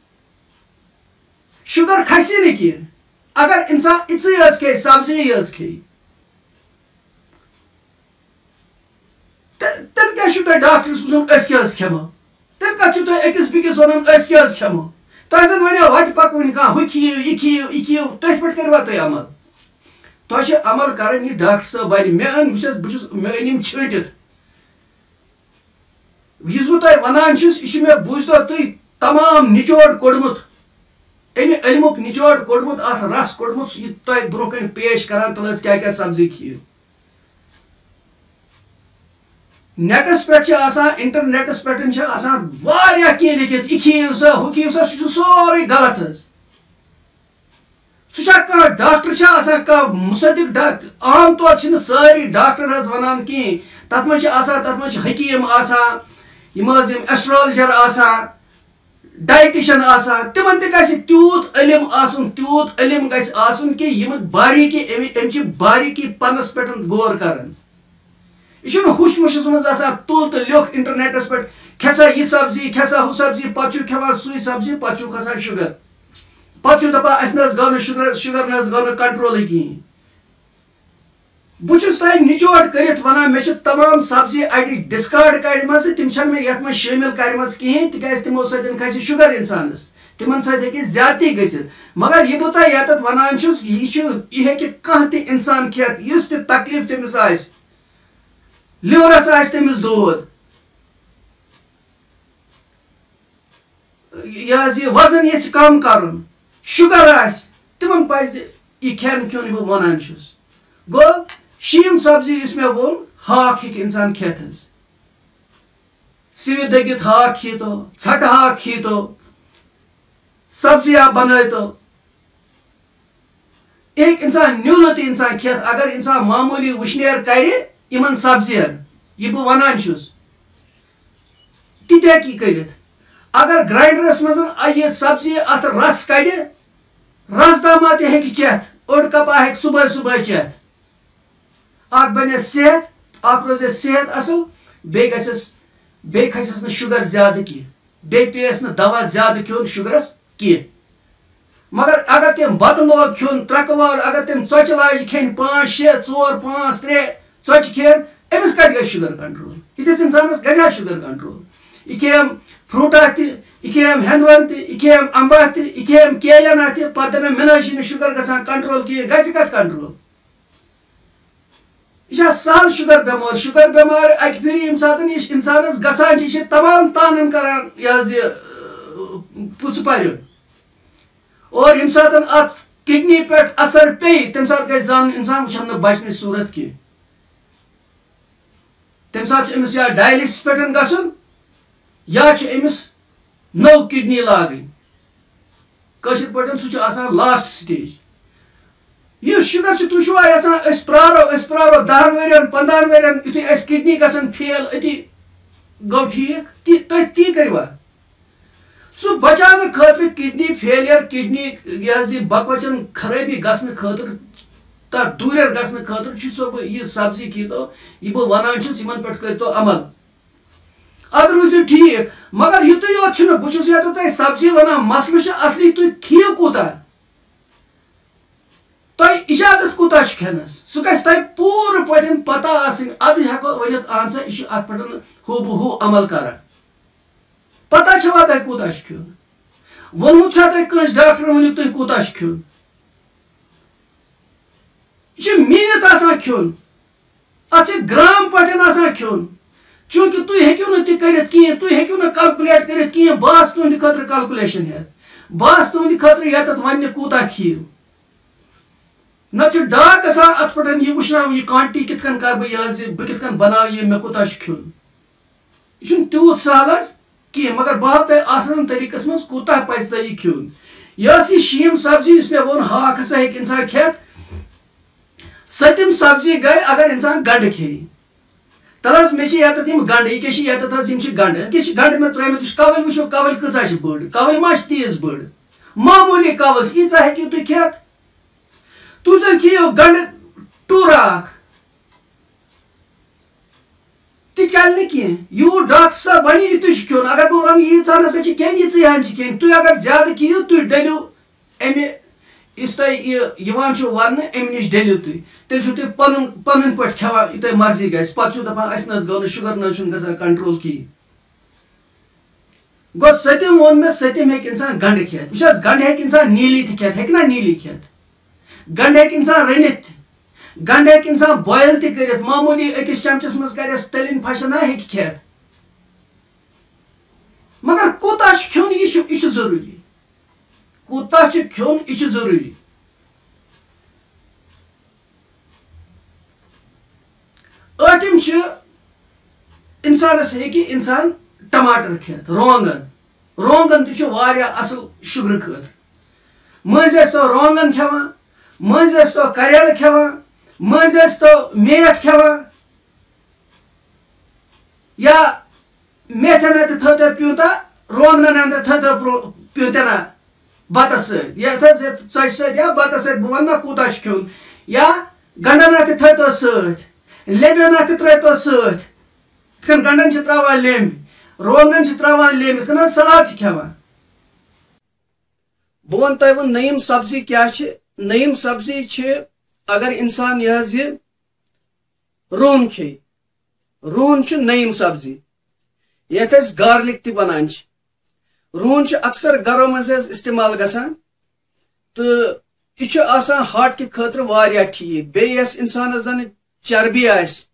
شُگر کھسی نہٕ کینٛہہ اگر اِنسان یِژٕے یٲژ کھیٚیہِ سبزی یٲژ کھیٚیہِ تیٚلہِ کیٛاہ چھُو تۄہہِ ڈاکٹرس وٕچھُن أسۍ کیٛاہ حظ کھٮ۪مو تیٚلہِ کَتھ چھُو تُہۍ أکِس بیٚکِس وَنان أسۍ کیٛاہ حظ کھٮ۪مو تۄہہِ زَن وَنیو وَتہِ پَکوٕنۍ کانٛہہ ہُہ کھیٚیِو یہِ کھیٚیِو یہِ کھیٚیِو تٔتھۍ پٮ۪ٹھ کٔرِوا تُہۍ عمل تۄہہِ چھُ عمل کَرٕنۍ یہِ ڈاکٹر صٲب وَنہِ مےٚ أنۍ بہٕ چھُس بہٕ چھُس مےٚ أنۍ یِم چھٲنٹِتھ یُس بہٕ تۄہہِ وَنان چھُس یہِ چھُ مےٚ بوٗزتو تُہۍ تمام نِچوڑ کوٚڑمُت اَمہِ علمُک نِچوڑ کوٚڑمُت اَتھ رَس کوٚڑمُت سُہ یہِ تۄہہِ برونٛہہ کَنہِ پیش کَران تَلہٕ حظ کیٛاہ کیٛاہ سبزی کھیٚیِو نیٹس پٮ۪ٹھ چھِ آسان اِنٹرنیٹس پٮ۪ٹھ چھِ آسان واریاہ کینٛہہ لیکھِتھ یہِ کھیٚیِو سا ہُہ کھیٚیِو سا سُہ چھُ سورُے غلط حظ سُہ چھا کانٛہہ ڈاکٹر چھا آسان کانٛہہ مُصدِق ڈاکٹر عام طور چھِنہٕ سٲری ڈاکٹر حظ وَنان کِہیٖنۍ تَتھ منٛز چھِ آسان تَتھ منٛز چھِ حکیٖم آسان یِم حظ یِم ایسٹرالجر آسان ڈایٹِشن آسان تِمن تہِ گژھِ تیوٗت علم آسُن تیوٗت علم گژھِ آسُن کہِ یِم باریٖکی اَمچہِ باریٖکی پنس پٮ۪ٹھ غور کران یہِ چھُنہٕ ہُش مُشس منٛز آسان تُل تہٕ لیوٚکھ اِنٹرنیٹس پٮ۪ٹھ کھٮ۪سا یہِ سبزی کھٮ۪سا ہُہ سبزی پتہٕ چھُ کھٮ۪وان سُے سبزی پتہٕ چھُ کھسان شُگر پتہٕ چھُ دپان اَسہِ نہ حظ گوٚو نہٕ شُگر شُگر نہ حظ گوٚو نہٕ کنٹرولٕے کِہیٖنۍ بہٕ چھُس تۄہہِ نِچوڑ کٔرِتھ وَنان مےٚ چھِ تمام سبزی اَڑِ ڈِسکاڈ کَڑِمَژٕ تِم چھَنہٕ مےٚ یَتھ منٛز شٲمِل کَرِمَژٕ کِہیٖنۍ تِکیٛازِ تِمو سۭتۍ کھسہِ شُگر اِنسانَس تِمن سۭتۍ ہیٚکہِ زیادتی گٔژھِتھ مگر یہِ بہٕ تۄہہِ ییٚتٮ۪تھ وَنان چھُس یہِ چھُ یہِ ہیٚکہِ کانٛہہ تہِ اِنسان کھٮ۪تھ یُس تہِ تکلیٖف تٔمِس آسہِ لِورس آسہِ تٔمِس دود یہِ حظ یہِ وزن یژھِ کم کرُن شُگر آسہِ تِمن پزِ یہِ کھٮ۪ن کھیوٚن یہِ بہٕ وَنان چھُس گوٚو شیٖم سبزی یُس مےٚ ووٚن ہاکھ ہیٚکہِ اِنسان کھٮ۪تھ حظ سِوِتھ دٔگِتھ ہاکھ کھیٖتو ژھٹہٕ ہاکھ کھیٖتو سبزِیا بنٲیتو یہِ ہیٚکہِ اِنسان نیوٗلہٕ تہِ اِنسان کھٮ۪تھ اگر اِنسان معموٗلی وٕشنیر کرِ یِمن سبزین یہِ بہٕ وَنان چھُس تہِ تہِ ہیٚکہِ یہِ کٔرِتھ اگر گراینڈرس منٛز یہِ سبزی اتھ رس کڑِ رس داما تہِ ہیٚکہِ چٮ۪تھ اوٚڑ کپا ہیٚکہِ صبحٲے صبحٲے چٮ۪تھ اکھ بنٮ۪س صحت اکھ روزٮ۪س صحت اصل بیٚیہِ گژھٮ۪س بیٚیہِ کھسٮ۪س نہٕ شُگر زیادٕ کینٛہہ بیٚیہِ پیٚیس نہٕ دوا زیادٕ کھیوٚن شُگرس کینٛہہ مگر اگر تٔمۍ بتہٕ لوگ کھیوٚن ترٛکہٕ واد اگر تٔمۍ ژۄچہِ لاجہِ کھیٚنۍ پانٛژھ شےٚ ژور پانٛژھ ترٛےٚ ژۄچہِ کھٮ۪ن أمِس کتہِ گژھِ شُگر کنٹرول یِتھِس اِنسانس گژھِ ہا شُگر کنٹرول یہِ کھٮ۪م فروٗٹا تہِ یہِ کھٮ۪م ہٮ۪نٛدوٮ۪نٛد تہِ یہِ کھٮ۪م امبا تہِ یہِ کھٮ۪م کیلٮ۪نا تہِ پتہٕ دپٮ۪م مےٚ نہ حظ چھُ نہٕ شُگر گژھان کنٹرول کِہیٖنۍ گژھِ کتھ کنٹرول یہِ چھِ سہل شُگر بٮ۪مٲرۍ شُگر بٮ۪مٲرۍ اکہِ پھِرِ ییٚمہِ ساتہٕ یہِ اِنسانس گژھان چھِ یہِ چھِ تمام تانن کران یہِ حظ یہِ پٕژٕ پرُن اور ییٚمہِ ساتہٕ اتھ کِڈنی پٮ۪ٹھ اثر پیٚیہِ تمہِ ساتہٕ گژھِ زانُن اِنسان وٕچھن نہٕ بچنٕچ صوٗرت کینٛہہ تمہِ ساتہٕ چھُ أمِس یا ڈایلِسِس پٮ۪ٹھ گژھُن یا چھُ أمِس نٔو کِڈنی لاگٕنۍ کٲشِر پٲٹھۍ سُہ چھُ آسان لاسٹ سٹیج یُس شُگر چھُ تُہۍ چھُوا یژھان أسۍ پرٛارو أسۍ پرٛارو دہن ؤرین پنٛدہن ؤرین یُتھُے اَسہِ کِڈنی گژھن فیل أتی گوٚو ٹھیٖک تی تُہۍ تی کٔروا سُہ بچاونہٕ خٲطرٕ کِڈنی فیلیر کِڈنی یہِ حظ یہِ بکوچن خرٲبی گژھنہٕ خٲطرٕ تتھ دوٗریر گژھنہٕ خٲطرٕ چھُسو بہٕ یہِ سبزی کھیٚتو یہِ بہٕ وَنان چھُس یِمن پٮ۪ٹھ کٔرۍتو عمل اَدٕ روٗزِو ٹھیٖک مگر یُتُے یوت چھُنہٕ بہٕ چھُس ییٚتٮ۪تھ تۄہہِ سبزی وَنان مسلہٕ چھُ اصلی تُہۍ کھیٚیِو کوٗتاہ تۄہہِ اِجازت کوٗتاہ چھُ کھٮ۪نس سُہ گژھِ تۄہہِ پوٗرٕ پٲٹھۍ پتہ آسٕنۍ اَدٕ ہٮ۪کو ؤنِتھ اہن سا یہِ چھُ اتھ پٮ۪ٹھ ہُہ بہ ہُہ عمل کران پتہ چھوا تۄہہِ کوٗتاہ چھُ کھیوٚن ووٚنمُت چھا تۄہہِ کٲنٛسہِ ڈاکٹرن ؤنِو تُہۍ کوٗتاہ چھُ کھیوٚن یہِ چھُ میٖنِتھ آسان کھیوٚن اتھ چھِ گرام پٲٹھۍ آسان کھیوٚن چونکہ تھی ہیکو نا تہ کرت کہیں تھی ہیکو نا کلکولیٹ کرت کہیں باس تہندِ خاطرٕ کلکولیشن ہیت باس تہندِ خاطرٕ یتت وننہِ کوٗتاہ کھیو نتہٕ چھُ ڈاک گژھان اتھ پٮ۪ٹھ یہِ وٕچھناوُن یہِ کانٹی کِتھ کٔنۍ کرٕ بہٕ یہِ حظ یہِ بہٕ کِتھ کٔنۍ بناو یہِ مےٚ کوٗتاہ چھُ کھیوٚن یہ چھُنہٕ تیوٗت سہل حظ کینٛہہ مگر بہٕ ہاو تۄہہِ آسان طریٖقس منٛز کوٗتاہ پزِ تۄہہِ یہِ کھیوٚن یہِ ٲس یہِ شیٖم سبزی یُس مےٚ ووٚن ہاکھ ہسا ہیٚکہِ انسان کھٮ۪تھ سٔتِم سبزی گٔے اگر انسان گنڈٕ کھیٚیہِ تل حظ مےٚ چھِ ییٚتٮ۪تھ یِم گنڈٕ یہِ کیٛاہ چھِ ییٚتٮ۪تھ حظ یِم چھِ گنڈٕ ییٚکیٛاہ چھِ گنڈٕ مےٚ ترٛٲیمٕتۍ یُس کوٕلۍ وٕچھو کوٕلۍ کۭژاہ چھِ بٔڑ کوٕلۍ ما چھِ تیٖژ بٔڑ معموٗلی کوٕلۍ چھِ ییٖژاہ ہیٚکِو تُہۍ کھٮ۪تھ تُہۍ زن کھیٚیِو گنڈٕ ٹوٗرا اکھ تہِ چلہِ نہٕ کینٛہہ یوٗت ڈاکٹر صٲب ونہِ یِتُے چھُ کھیوٚن اگر بہٕ ونہٕ ییٖژاہ نسا چھِ کھٮ۪نۍ یِژٕے ہن چھِ کھٮ۪نۍ تُہۍ اگر زیادٕ کھیٚیِو تُہۍ ڈٔلِو امہِ یُس تۄہہِ یہِ یِوان چھُ وننہٕ امہِ نِش ڈٔلِو تُہۍ تیٚلہِ چھُو تُہۍ پنُن پنٕنۍ پٲٹھۍ کھٮ۪وان یہِ تۄہہِ مرضی گژھِ پتہٕ چھُو دپان اسہِ نہ حظ گوٚو نہٕ شُگر نہ حظ چھُنہٕ گژھان کنٹرول کِہیٖنۍ گوٚو سٔتِم ووٚن مےٚ سٔتِم ہیٚکہِ انسان گنڈٕ کھٮ۪تھ وٕچھ حظ گنڈٕ ہیٚکہِ انسان نیٖلی تہِ کھٮ۪تھ ہیٚکہِ نا نیٖلی کھٮ۪تھ گنڈٕ ہیٚکہِ انسان رٔنِتھ تہِ گنڈٕ ہیٚکہِ انسان بویل تہِ کٔرِتھ معموٗلی أکِس چمچس منٛز کرٮ۪س تٔلِنۍ پھشنا ہیٚکہِ کھٮ۪تھ مگر کوٗتاہ چھُ کھیوٚن یہِ چھُ یہِ چھُ ضروٗری کوٗتاہ چھُ کھیوٚن یہِ چھُ ضروٗری ٲٹھِم چھُ انسانس ہیٚکہِ انسان ٹماٹر کھٮ۪تھ رونگن رونگن تہِ چھُ واریاہ اصل شُگرٕ خٲطرٕ مٔنٛزۍ ٲسۍ تو رونگن کھٮ۪وان مٔنٛزۍ ٲسۍ تو کریلہٕ کھٮ۪وان مٔنٛزۍ ٲسۍ تو میتھ کھٮ۪وان یا میتھن اندر تھٲو تُہۍ پیوٗنٛتاہ رونگنن اندر تھٲو تُہۍ پیوٗنٛتاہ بتس سۭتۍ یتھ حظ یتھ ژۄچہِ سۭتۍ یا بتس سۭتۍ بہٕ ونہٕ نا کوٗتاہ چھُ کھیوٚن یا گنڈن اندر تھٲو تو سۭتۍ لیٚمبٮ۪ن اندر ترٛٲے تو سۭتۍ یِتھ کٔنۍ گنڈن چھِ تراوان لیٚمبۍ رونگن چھِ تراوان لیٚمبۍ یِتھ کٔنۍ حظ سلاد چھِ کھٮ۪وان بہٕ ونہٕ تۄہہِ وۄنۍ نٔیِم سبزی کیٛاہ چھِ نٔیِم سبزی چھِ اگر انسان یہِ حظ یہِ رُہن کھیٚیہِ رُہن چھُ نٔیِم سبزی یتھ أسۍ گارلِک تہِ ونان چھِ رُہن چھُ اکثر گرو منٛز حظ استعمال گژھان تہٕ یہِ چھُ آسان ہارٹ کہِ خٲطرٕ واریاہ ٹھیٖک بیٚیہِ یۄس انسانس زن چربی آسہِ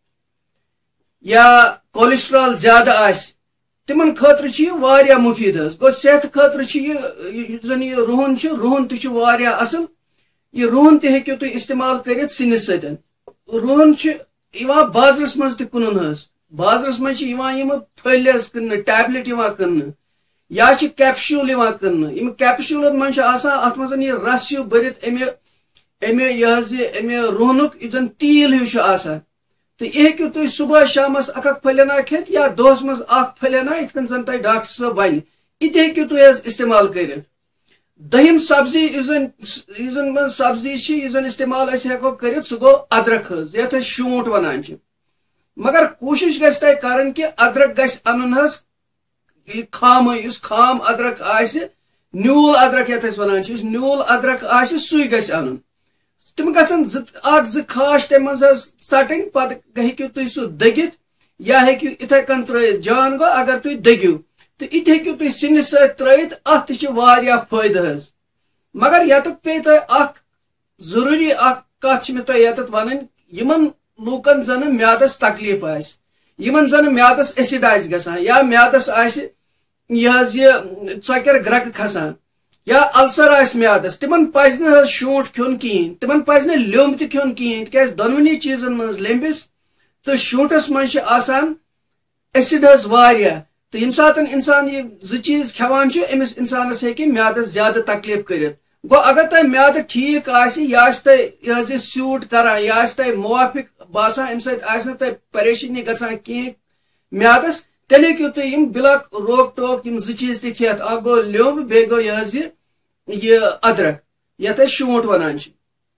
یا کولسٹرال زیادٕ آسہِ تِمن خٲطرٕ چھُ یہِ واریاہ مُفیٖد حظ گوٚو صحتہٕ خٲطرٕ چھُ یہِ یُس زن یہِ رُہن چھُ رُہن تہِ چھُ واریاہ اصل یہِ رُہن تہِ ہیٚکِو تُہۍ استعمال کٔرِتھ سِنِس سۭتۍ رُہن چھُ یِوان بازرس منٛز تہِ کٕنُن حظ بازرس منٛز چھِ یِوان یِم پھٔلۍ حظ کٕننہٕ ٹیبلِٹ یِوان کٕننہٕ یا چھِ کیپشوٗل یِوان کٕننہٕ یِم کیپشوٗلن منٛز چھُ آسان اتھ منٛز یہِ رس ہیوٗ بٔرِتھ امہِ امہِ یہِ حظ یہِ امہِ رُہنُک یُس زن تیٖل ہیوٗ چھُ آسان تہٕ یہِ ہیٚکِو تُہۍ صبحٲے شامس اکھ اکھ پھٔلٮ۪نا کھٮ۪تھ یا دۄہس منٛز اکھ پھٔلٮ۪نا یِتھ کٔنۍ زن تۄہہِ ڈاکٹر صٲب ونہِ یہِ تہِ ہیٚکِو تُہۍ حظ استعمال کٔرِتھ دٔیِم سبزی یُس زن یُس زن منٛز سبزی چھِ یُس زن استعمال أسۍ ہیٚکو کٔرِتھ سُہ گوٚو ادرک حظ یتھ أسۍ شونٛٹھ ونان چھِ مگر کوٗشش گژھِ تۄہہِ کرٕنۍ کہِ ادرک گژھِ انُن حظ یہِ خامٕے یُس خام ادرک آسہِ نیوٗل ادرک یتھ أسۍ ونان چھِ یُس نیوٗل ادرک آسہِ سُے گژھِ انُن تِم گژھن زٕ اکھ زٕ کھاش تمہِ منٛز حظ ژٹٕنۍ پتہٕ ہیٚکِو تُہۍ سُہ دٔگِتھ یا ہیٚکِو یِتھے کٔنۍ ترٲیِتھ جان گوٚو اگر تُہۍ دٔگِو تہٕ یہِ تہِ ہیٚکِو تُہۍ سِنِس سۭتۍ ترٲیِتھ اتھ تہِ چھِ واریاہ فٲیدٕ حظ مگر یتتھ پیٚیہِ تۄہہِ اکھ ضروٗری اکھ کتھ چھِ مےٚ تۄہہِ یتتھ ونٕنۍ یِمن لوٗکن زنہٕ میادس تکلیف آسہِ یِمن زنہٕ میادس ایسِڈ آسہِ گژھان یا میادس آسہِ یہِ حظ یہِ ژۄکیر گرٛکہٕ کھسان یا السر آسہِ میادس تِمن پزِ نہٕ حظ شونٛٹھ کھیوٚن کِہیٖنۍ تِمن پزِ نہٕ لیوٚمب تہِ کھیوٚن کِہیٖنۍ تِکیٛازِ دۄنوٕنی چیٖزن منٛز لیٚمبِس تہٕ شونٛٹھس منٛز چھِ آسان ایسِڈ حظ واریاہ تہٕ ییٚمہِ ساتہٕ انسان یہِ زٕ چیٖز کھٮ۪وان چھُ أمِس انسانس ہیٚکہِ میادس زیادٕ تکلیف کٔرِتھ گوٚو اگر تۄہہِ میادٕ ٹھیٖک آسہِ یہِ آسہِ تۄہہِ یہِ حظ یہِ سیوٗٹ کران یہِ آسہِ تۄہہِ موافق باسان امہِ سۭتۍ آسہِ نہٕ تۄہہِ پریشٲنی گژھان کینٛہہ میادس تیٚلہِ ہیٚکِو تُہۍ یِم بِلا روک ٹوک یِم زٕ چیٖز تہِ کھٮ۪تھ اکھ گوٚو لیوٚمب بیٚیہِ گوٚو یہِ حظ یہِ یہِ ادرک یتھ أسۍ شونٛٹھ ونان چھِ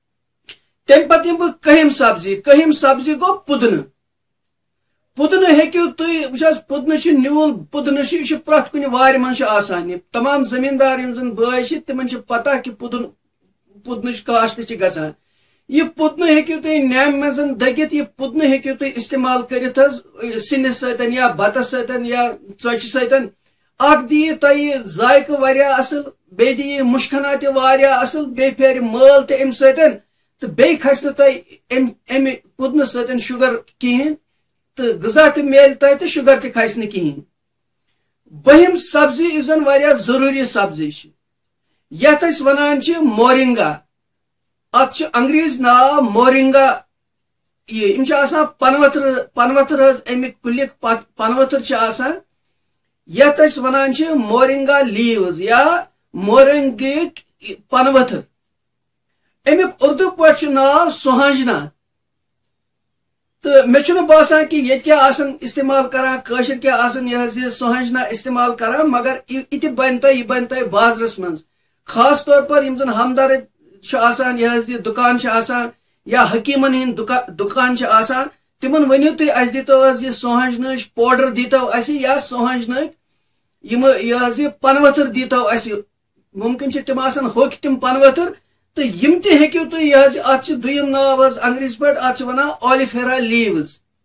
تمہِ پتہٕ یِمہٕ بہٕ کٔہِم سبزی کٔہِم سبزی گوٚو پُدنہٕ پُدنہٕ ہیٚکِو تُہۍ وٕچھ حظ پُدنہٕ چھُ نیوٗل پُدنہٕ چھُ یہِ چھُ پرٛٮ۪تھ کُنہِ وارِ منٛز چھُ آسان یہِ تمام زٔمیٖندار یِم زن بٲے چھِ تِمن چھِ پتہ کہِ پُدُن پُدنٕچ کاشت چھِ گژھان یہِ پُدنہٕ ہیٚکِو تُہۍ نیامہِ منٛز دٔگِتھ یہِ پُدنہٕ ہیٚکِو تُہۍ استعمال کٔرِتھ حظ سِنِس سۭتۍ یا بتس سۭتۍ یا ژۄچہِ سۭتۍ اکھ دِیہِ تۄہہِ یہِ ذایقہٕ واریاہ اصل بیٚیہِ دِیہِ یہِ مُشکھنا تہِ واریاہ اصل بیٚیہِ پھیرِ مٲل تہِ امہِ سۭتۍ تہٕ بیٚیہِ کھسہِ نہٕ تۄہہِ امہِ امہِ پُدنہٕ سۭتۍ شُگر کِہیٖنۍ تو غذا تہ میل تہ تو شُگر تہ کھسہِ نہٕ کِہیٖنۍ. بٔہِم سبزی یُس زن واریاہ ضروٗری سبزی چھِ یتھ أسۍ ونان چھِ مورِنگا. اتھ چھُ انگریٖز ناو مورِنگا. یہ یِم چھِ آسان پنوتھر پنوتھر حظ امیِکۍ کُلِکۍ پنوتھر چھِ آسان یتھ أسۍ ونان چھِ مورِنگا لیٖوٕز یا مورنگٕکۍ پنوتھر. امیُک اردو پٲٹھۍ چھُ ناو سوہنجنا. تہٕ مےٚ چھُنہٕ باسان کہِ ییٚتہِ کیٛاہ آسان استعمال کران کٲشِر کیٛاہ آسان یہِ حظ یہِ سوہنجنا استعمال کران مگر یہِ تہِ بنہِ تۄہہِ یہِ بنہِ تۄہہِ بازرس منٛز خاص طور پر یِم زن ہمدرد چھِ آسان یہِ حظ یہِ دُکان چھِ آسان یا حکیٖمن ہٕنٛدۍ دُکان دُکان چھِ آسان تِمن ؤنِو تُہۍ اَسہِ دیٖتو حظ یہِ سوہنجنٕچ پوڈر دیٖتو اَسہِ یا سوہنجنٕکۍ یِم یہِ حظ یہِ پنوتھر دیٖتو اَسہِ. ممکن چھِ تِم آسان ہوٚکھۍ تِم پنوتھر تہٕ یِم تہِ ہیٚکِو تُہۍ یہِ حظ اتھ چھِ دوٚیِم ناو حظ انگریٖزی پٲٹھۍ اتھ چھِ ونان اولِفیرا لیٖوٕز.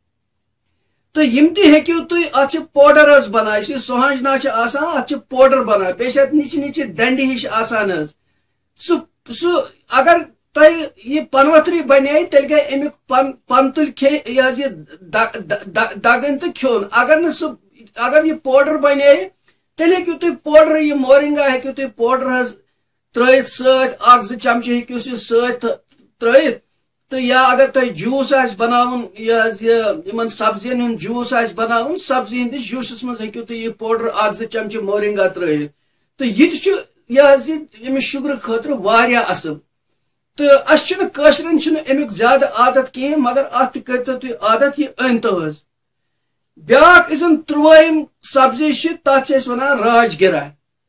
تہٕ یِم تہِ ہیٚکِو تُہۍ اتھ چھِ پوڈر حظ بنان یُس یہِ سوہنجنا چھِ آسان اتھ چھِ پوڈر بنان بیٚیہِ چھِ اتھ نِچہِ نِچہِ ڈنڈِ ہِش آسان حظ. سُہ سُہ اگر تۄہہِ یہِ پنوتھرٕے بنے تیٚلہِ گٔے امیُک پن پن تُلۍ کھے یہِ حظ یہِ دگٕنۍ تہٕ کھیوٚن. اگر نہٕ سُہ اگر یہِ پوڈر بنے تیٚلہِ ہیٚکِو تُہۍ پوڈر یہِ مورِنگا ہیٚکِو تُہۍ پوڈر حظ ترٲیِتھ سۭتۍ اکھ زٕ چمچہٕ ہیٚکِو سُہ سۭتۍ ترٲیِتھ. تہٕ یا اگر تۄہہِ جوٗس آسہِ بناوُن یہِ حظ یہِ یِمن سبزین ہُنٛد جوٗس آسہِ بناوُن سبزی ہٕنٛدِس جوٗسس منٛز ہیٚکِو تُہۍ یہِ پوڈر اکھ زٕ چمچہٕ مورِنگا ترٲیِتھ. تہٕ یہِ تہِ چھُ یہِ حظ یہِ أمِس شُگرٕ خٲطرٕ واریاہ اصل. تہٕ اَسہِ چھُنہٕ کٲشرٮ۪ن چھُنہٕ امیُک زیادٕ عادت کِہیٖنۍ مگر اتھ تہِ کٔرۍتو تُہۍ عادت یہِ أنۍتو حظ. بیاکھ یُس زن ترٛوٲیِم سبزی چھِ تتھ چھِ أسۍ ونان راجگِرا.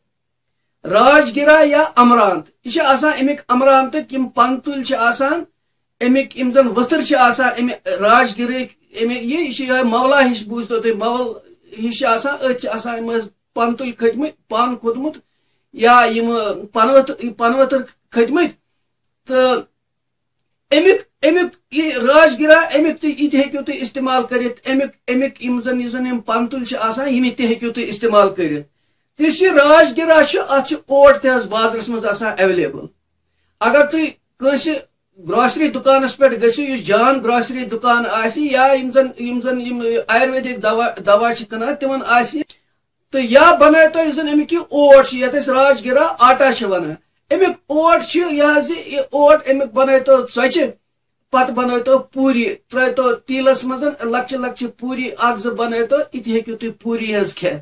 راجگِرا یا امرانت یہِ چھِ آسان امیِکۍ امرانتٕکۍ یِم پن تُلۍ چھِ آسان امیِکۍ یِم زن ؤتھٕر چھِ آسان امہِ راجگِرٕکۍ امیِکۍ یہِ یہِ چھِ یِہوے مولا ہِش بوٗزتو تُہۍ مول ہِش چھِ آسان أتھۍ چھِ آسان یِم حظ پن تُلۍ کھٔتۍمٕتۍ پن کھوٚتمُت یا یِم پنوتھر پنوتھر کھٔتۍمٕتۍ. تہٕ امیُک امیُک یہِ راجگِرا امیُک تہِ یہِ تہِ ہیٚکِو تُہۍ استعمال کٔرِتھ. امیُک امیُک یِم زن یُس زن یِم پن تُلۍ چھِ آسان یِم تہِ ہیٚکِو تُہۍ استعمال کٔرِتھ. یُس یہِ راجگِرا چھُ اتھ چھُ اوٹ تہِ حظ بازرس منٛز آسان ایویلیبل. اگر تُہۍ کٲنٛسہِ گروسری دُکانس پٮ۪ٹھ گٔژھِو یُس جان گروسری دُکان آسہِ یا یِم زن یِم زن یِم آیُرویدِک دوا دوا چھِ کٕنان تِمن آسہِ تہٕ یا بنٲیتو یُس زن امیُک یہِ اوٹ چھُ یتھ أسۍ راجگِرا آٹا چھِ ونان امیُک اوٹ چھُ یہِ حظ یہِ اوٹ امیُک بنٲیتو ژۄچہِ پتہٕ بنٲیتو پوٗری ترٲیتو تیٖلس منٛز لۄکچہِ لۄکچہِ پوٗری اکھ زٕ بنٲیتو یہِ تہِ ہیٚکِو تُہۍ پوٗری حظ کھٮ۪تھ.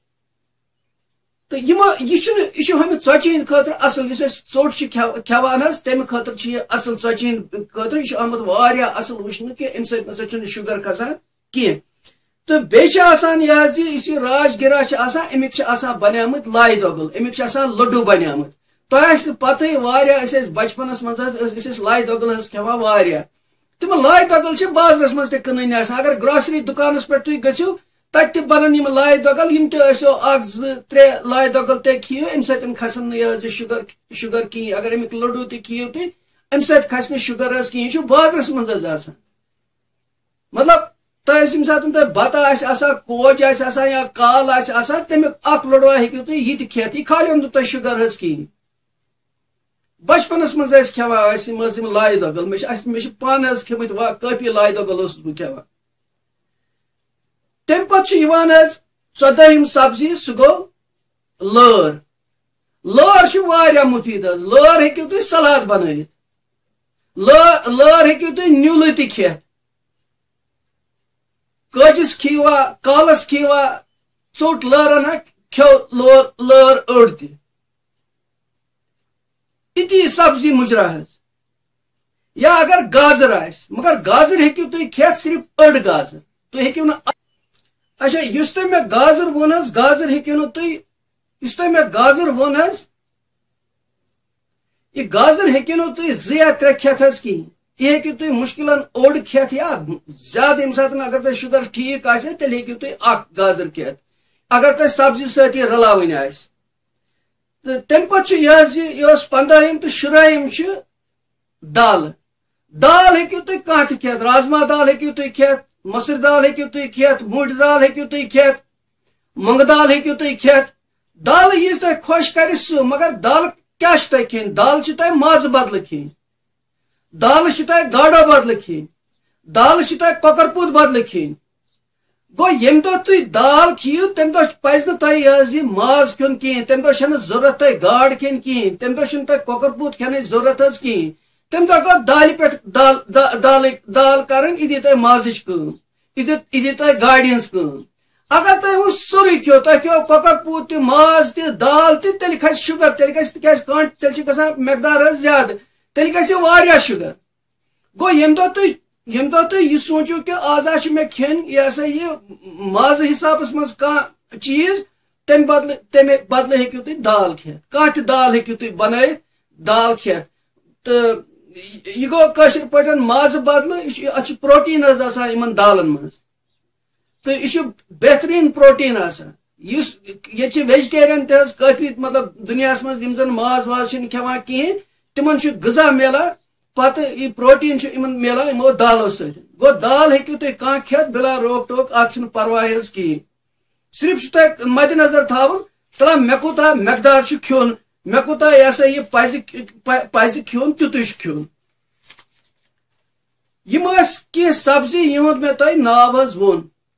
تہٕ یِمو یہِ چھُنہٕ یہِ چھُ ہُمہِ ژۄچہِ ہٕنٛدِ خٲطرٕ اصل یُس أسۍ ژوٚٹ چھِ کھٮ۪وان حظ تمہِ خٲطرٕ چھُ یہِ اصل ژۄچہِ ہٕنٛدِ خٲطرٕ یہِ چھُ آمُت واریاہ اصل وٕچھنہٕ کہِ امہِ سۭتۍ نسا چھُنہٕ شُگر کھسان کینٛہہ. تہٕ بیٚیہِ چھِ آسان یہِ حظ یہِ یُس یہِ راجگِرا چھِ آسان امیِکۍ چھِ آسان بنیمٕتۍ لاے دۄگل امیِکۍ چھِ آسان لڈوٗ بنیمٕتۍ. تۄہہِ آسہِ نہٕ پتہٕے واریاہ أسۍ ٲسۍ بچپنس منٛز حظ أسۍ ٲسۍ لاے دۄگل حظ کھٮ۪وان واریاہ. تِم لاے دۄگل چھِ بازرس منٛز تہِ کٕنٕنۍ آسان. اگر گروسری دُکانس پٮ۪ٹھ تُہۍ گٔژھِو تتہِ تہِ بنن یِم لاے دۄگل یِم تہِ ٲسِو اکھ زٕ ترٛےٚ لاے دۄگل تُہۍ کھیٚیِو امہِ سۭتۍ کھسن نہٕ یہِ حظ یہِ شُگر شُگر کِہیٖنۍ. اگر امیِکۍ لڈوٗ تہِ کھیٚیِو تُہۍ امہِ سۭتۍ کھسہِ نہٕ شُگر حظ کِہیٖنۍ. یہِ چھُ بازرس منٛز حظ آسان. مطلب تۄہہِ ییٚمہِ ساتہٕ تۄہہِ بتہٕ آسہِ آسان کوج آسہِ آسان یا کال آسہِ آسان تمیُک اکھ لڈوا ہیٚکِو تُہۍ یہِ تہِ کھٮ۪تھ یہِ کھالیو نہٕ تۄہہِ شُگر حظ کِہیٖنۍ. بچپنس منٛز ٲسۍ کھٮ۪وان أسۍ یِم حظ یِم لاے دۄگل مےٚ چھِ اَسہِ مےٚ چھِ پانہٕ حظ کھٮ۪مٕتۍ کٲفی لاے دۄگل اوسُس بہٕ کھٮ۪وان. تمہِ پتہٕ چھُ یِوان حظ ژۄدٲہِم سبزی سُہ گوٚو لٲر. لٲر چھُ واریاہ مُفیٖد حظ. لٲر ہیٚکِو تُہۍ سلاد بنٲیِتھ. لٲر لٲر ہیٚکِو تُہۍ نیوٗلہٕ تہِ کھٮ۪تھ. کٲجِس کھیٚیوا کالس کھیٚیوا ژوٚٹ لٲرن ہا کھیٚو لٲر لٲر أڑ تہِ. یِتھی سبزی مُجرا حظ. یا اگر گازر آسہِ مگر گازر ہیٚکِو تُہۍ کھٮ۪تھ صرف أڑ گازر تُہۍ ہیٚکِو نہٕ. اچھا یُس تۄہہِ مےٚ گازر ووٚن حظ گازر ہیٚکِو نہٕ تُہۍ یُس تۄہہِ مےٚ گازر ووٚن حظ یہِ گازر ہیٚکِو نہٕ تُہۍ زٕ یا ترٛےٚ کھٮ۪تھ حظ کِہیٖنۍ. یہِ ہیٚکِو تُہۍ مُشکِلن اوٚڑ کھٮ۪تھ یا زیادٕ ییٚمہِ ساتہٕ اگر تۄہہِ شُگر ٹھیٖک آسہِ تیٚلہِ ہیٚکِو تُہۍ اکھ گازر کھٮ۪تھ اگر تۄہہِ سبزی سۭتۍ یہِ رلاوٕنۍ آسہِ. تہٕ تمہِ پتہٕ چھُ یہِ حظ یہِ ٲس پنٛداہِم تہٕ شُراہِم چھِ دالہٕ. دال ہیٚکِو تُہۍ کانٛہہ تہِ کھٮ۪تھ. رازما دال ہیٚکِو تُہۍ کھٮ۪تھ مسٕر دال ہیٚکِو تُہۍ کھٮ۪تھ مُٹھ دال ہیٚکِو تُہۍ کھٮ۪تھ مۄنٛگہٕ دال ہیٚکِو تُہۍ کھٮ۪تھ. دالہٕ یِژھ تۄہہِ خۄش کرِ سُہ مگر دالہٕ کیٛاہ چھِ تۄہہِ کھیٚنۍ. دال چھِ تۄہہِ مازٕ بدلہٕ کھیٚنۍ. دالہٕ چھِ تۄہہِ گاڈو بدلہٕ کھیٚنۍ. دالہٕ چھِ تۄہہِ کۄکر پوٗت بدلہٕ کھیٚنۍ. گو یم دہ تھی دال کھیو تم دہ پز نا تہ یہ ماز کھیون کہین تم دہ چھ ضرورت تہ گاڑ کھین کہین تم دہ چھ تہ کۄکر پوٗت کھینٕچ ضرورت حظ کہین تم دہ گو دالہِ پٮ۪ٹھ دال دال دال کرٕنۍ یہِ دی تۄہہِ مازٕچ کٲم یہِ دی یہِ دی تۄہہِ گاڑِ ہٕنٛز کٲم اگر تۄہہِ وۄنۍ سورُے کھیو تۄہہِ کھیو کۄکر پوٗت تہِ ماز تہِ دال تہِ تیٚلہِ کھسہِ شُگر تیٚلہِ گژھِ تِکیازِ کانٛہہ تیٚلہِ چھُ گژھان مقدار حظ زیادٕ تیٚلہِ گژھِ واریاہ شُگر گوٚو ییٚمہِ دۄہ تُہۍ یم دہ تھی یہ سوچو کہ آز مے کھین یہ سا یہ ماز حسابس مز کھانا چیز تمہ بدل تمہ بدل ہیکو تھی دال کھیت کھانا تہ دال ہیکو تھی بنائت دال کھیت تو یہ گو کاشر پٹن ماز بدل یہ پروٹین حظ آسان یمن دالن مز تو یہ بہترین پروٹین آسان اس یہ ویجیٹیرین تہ کافی مطلب دنیا مز یم زن ماز واز چھ کھیوان کہین تمن غذا ملان پتہ یہ پروٹین ملان یمو دالو ست گو دال ہیکو تھی کھانا کھیت بلا روک ٹوک ات پرواہ حظ کہین صرف تہ مد نظر تھاون تلا مے کوتاہ مقدار کھیون مے کوتاہ یہ سا یہ پز پز کھیون تیُتُے چھُ کھیون یم کینٛہہ سبزی یہند مے تۄہہِ ناو حظ ووٚن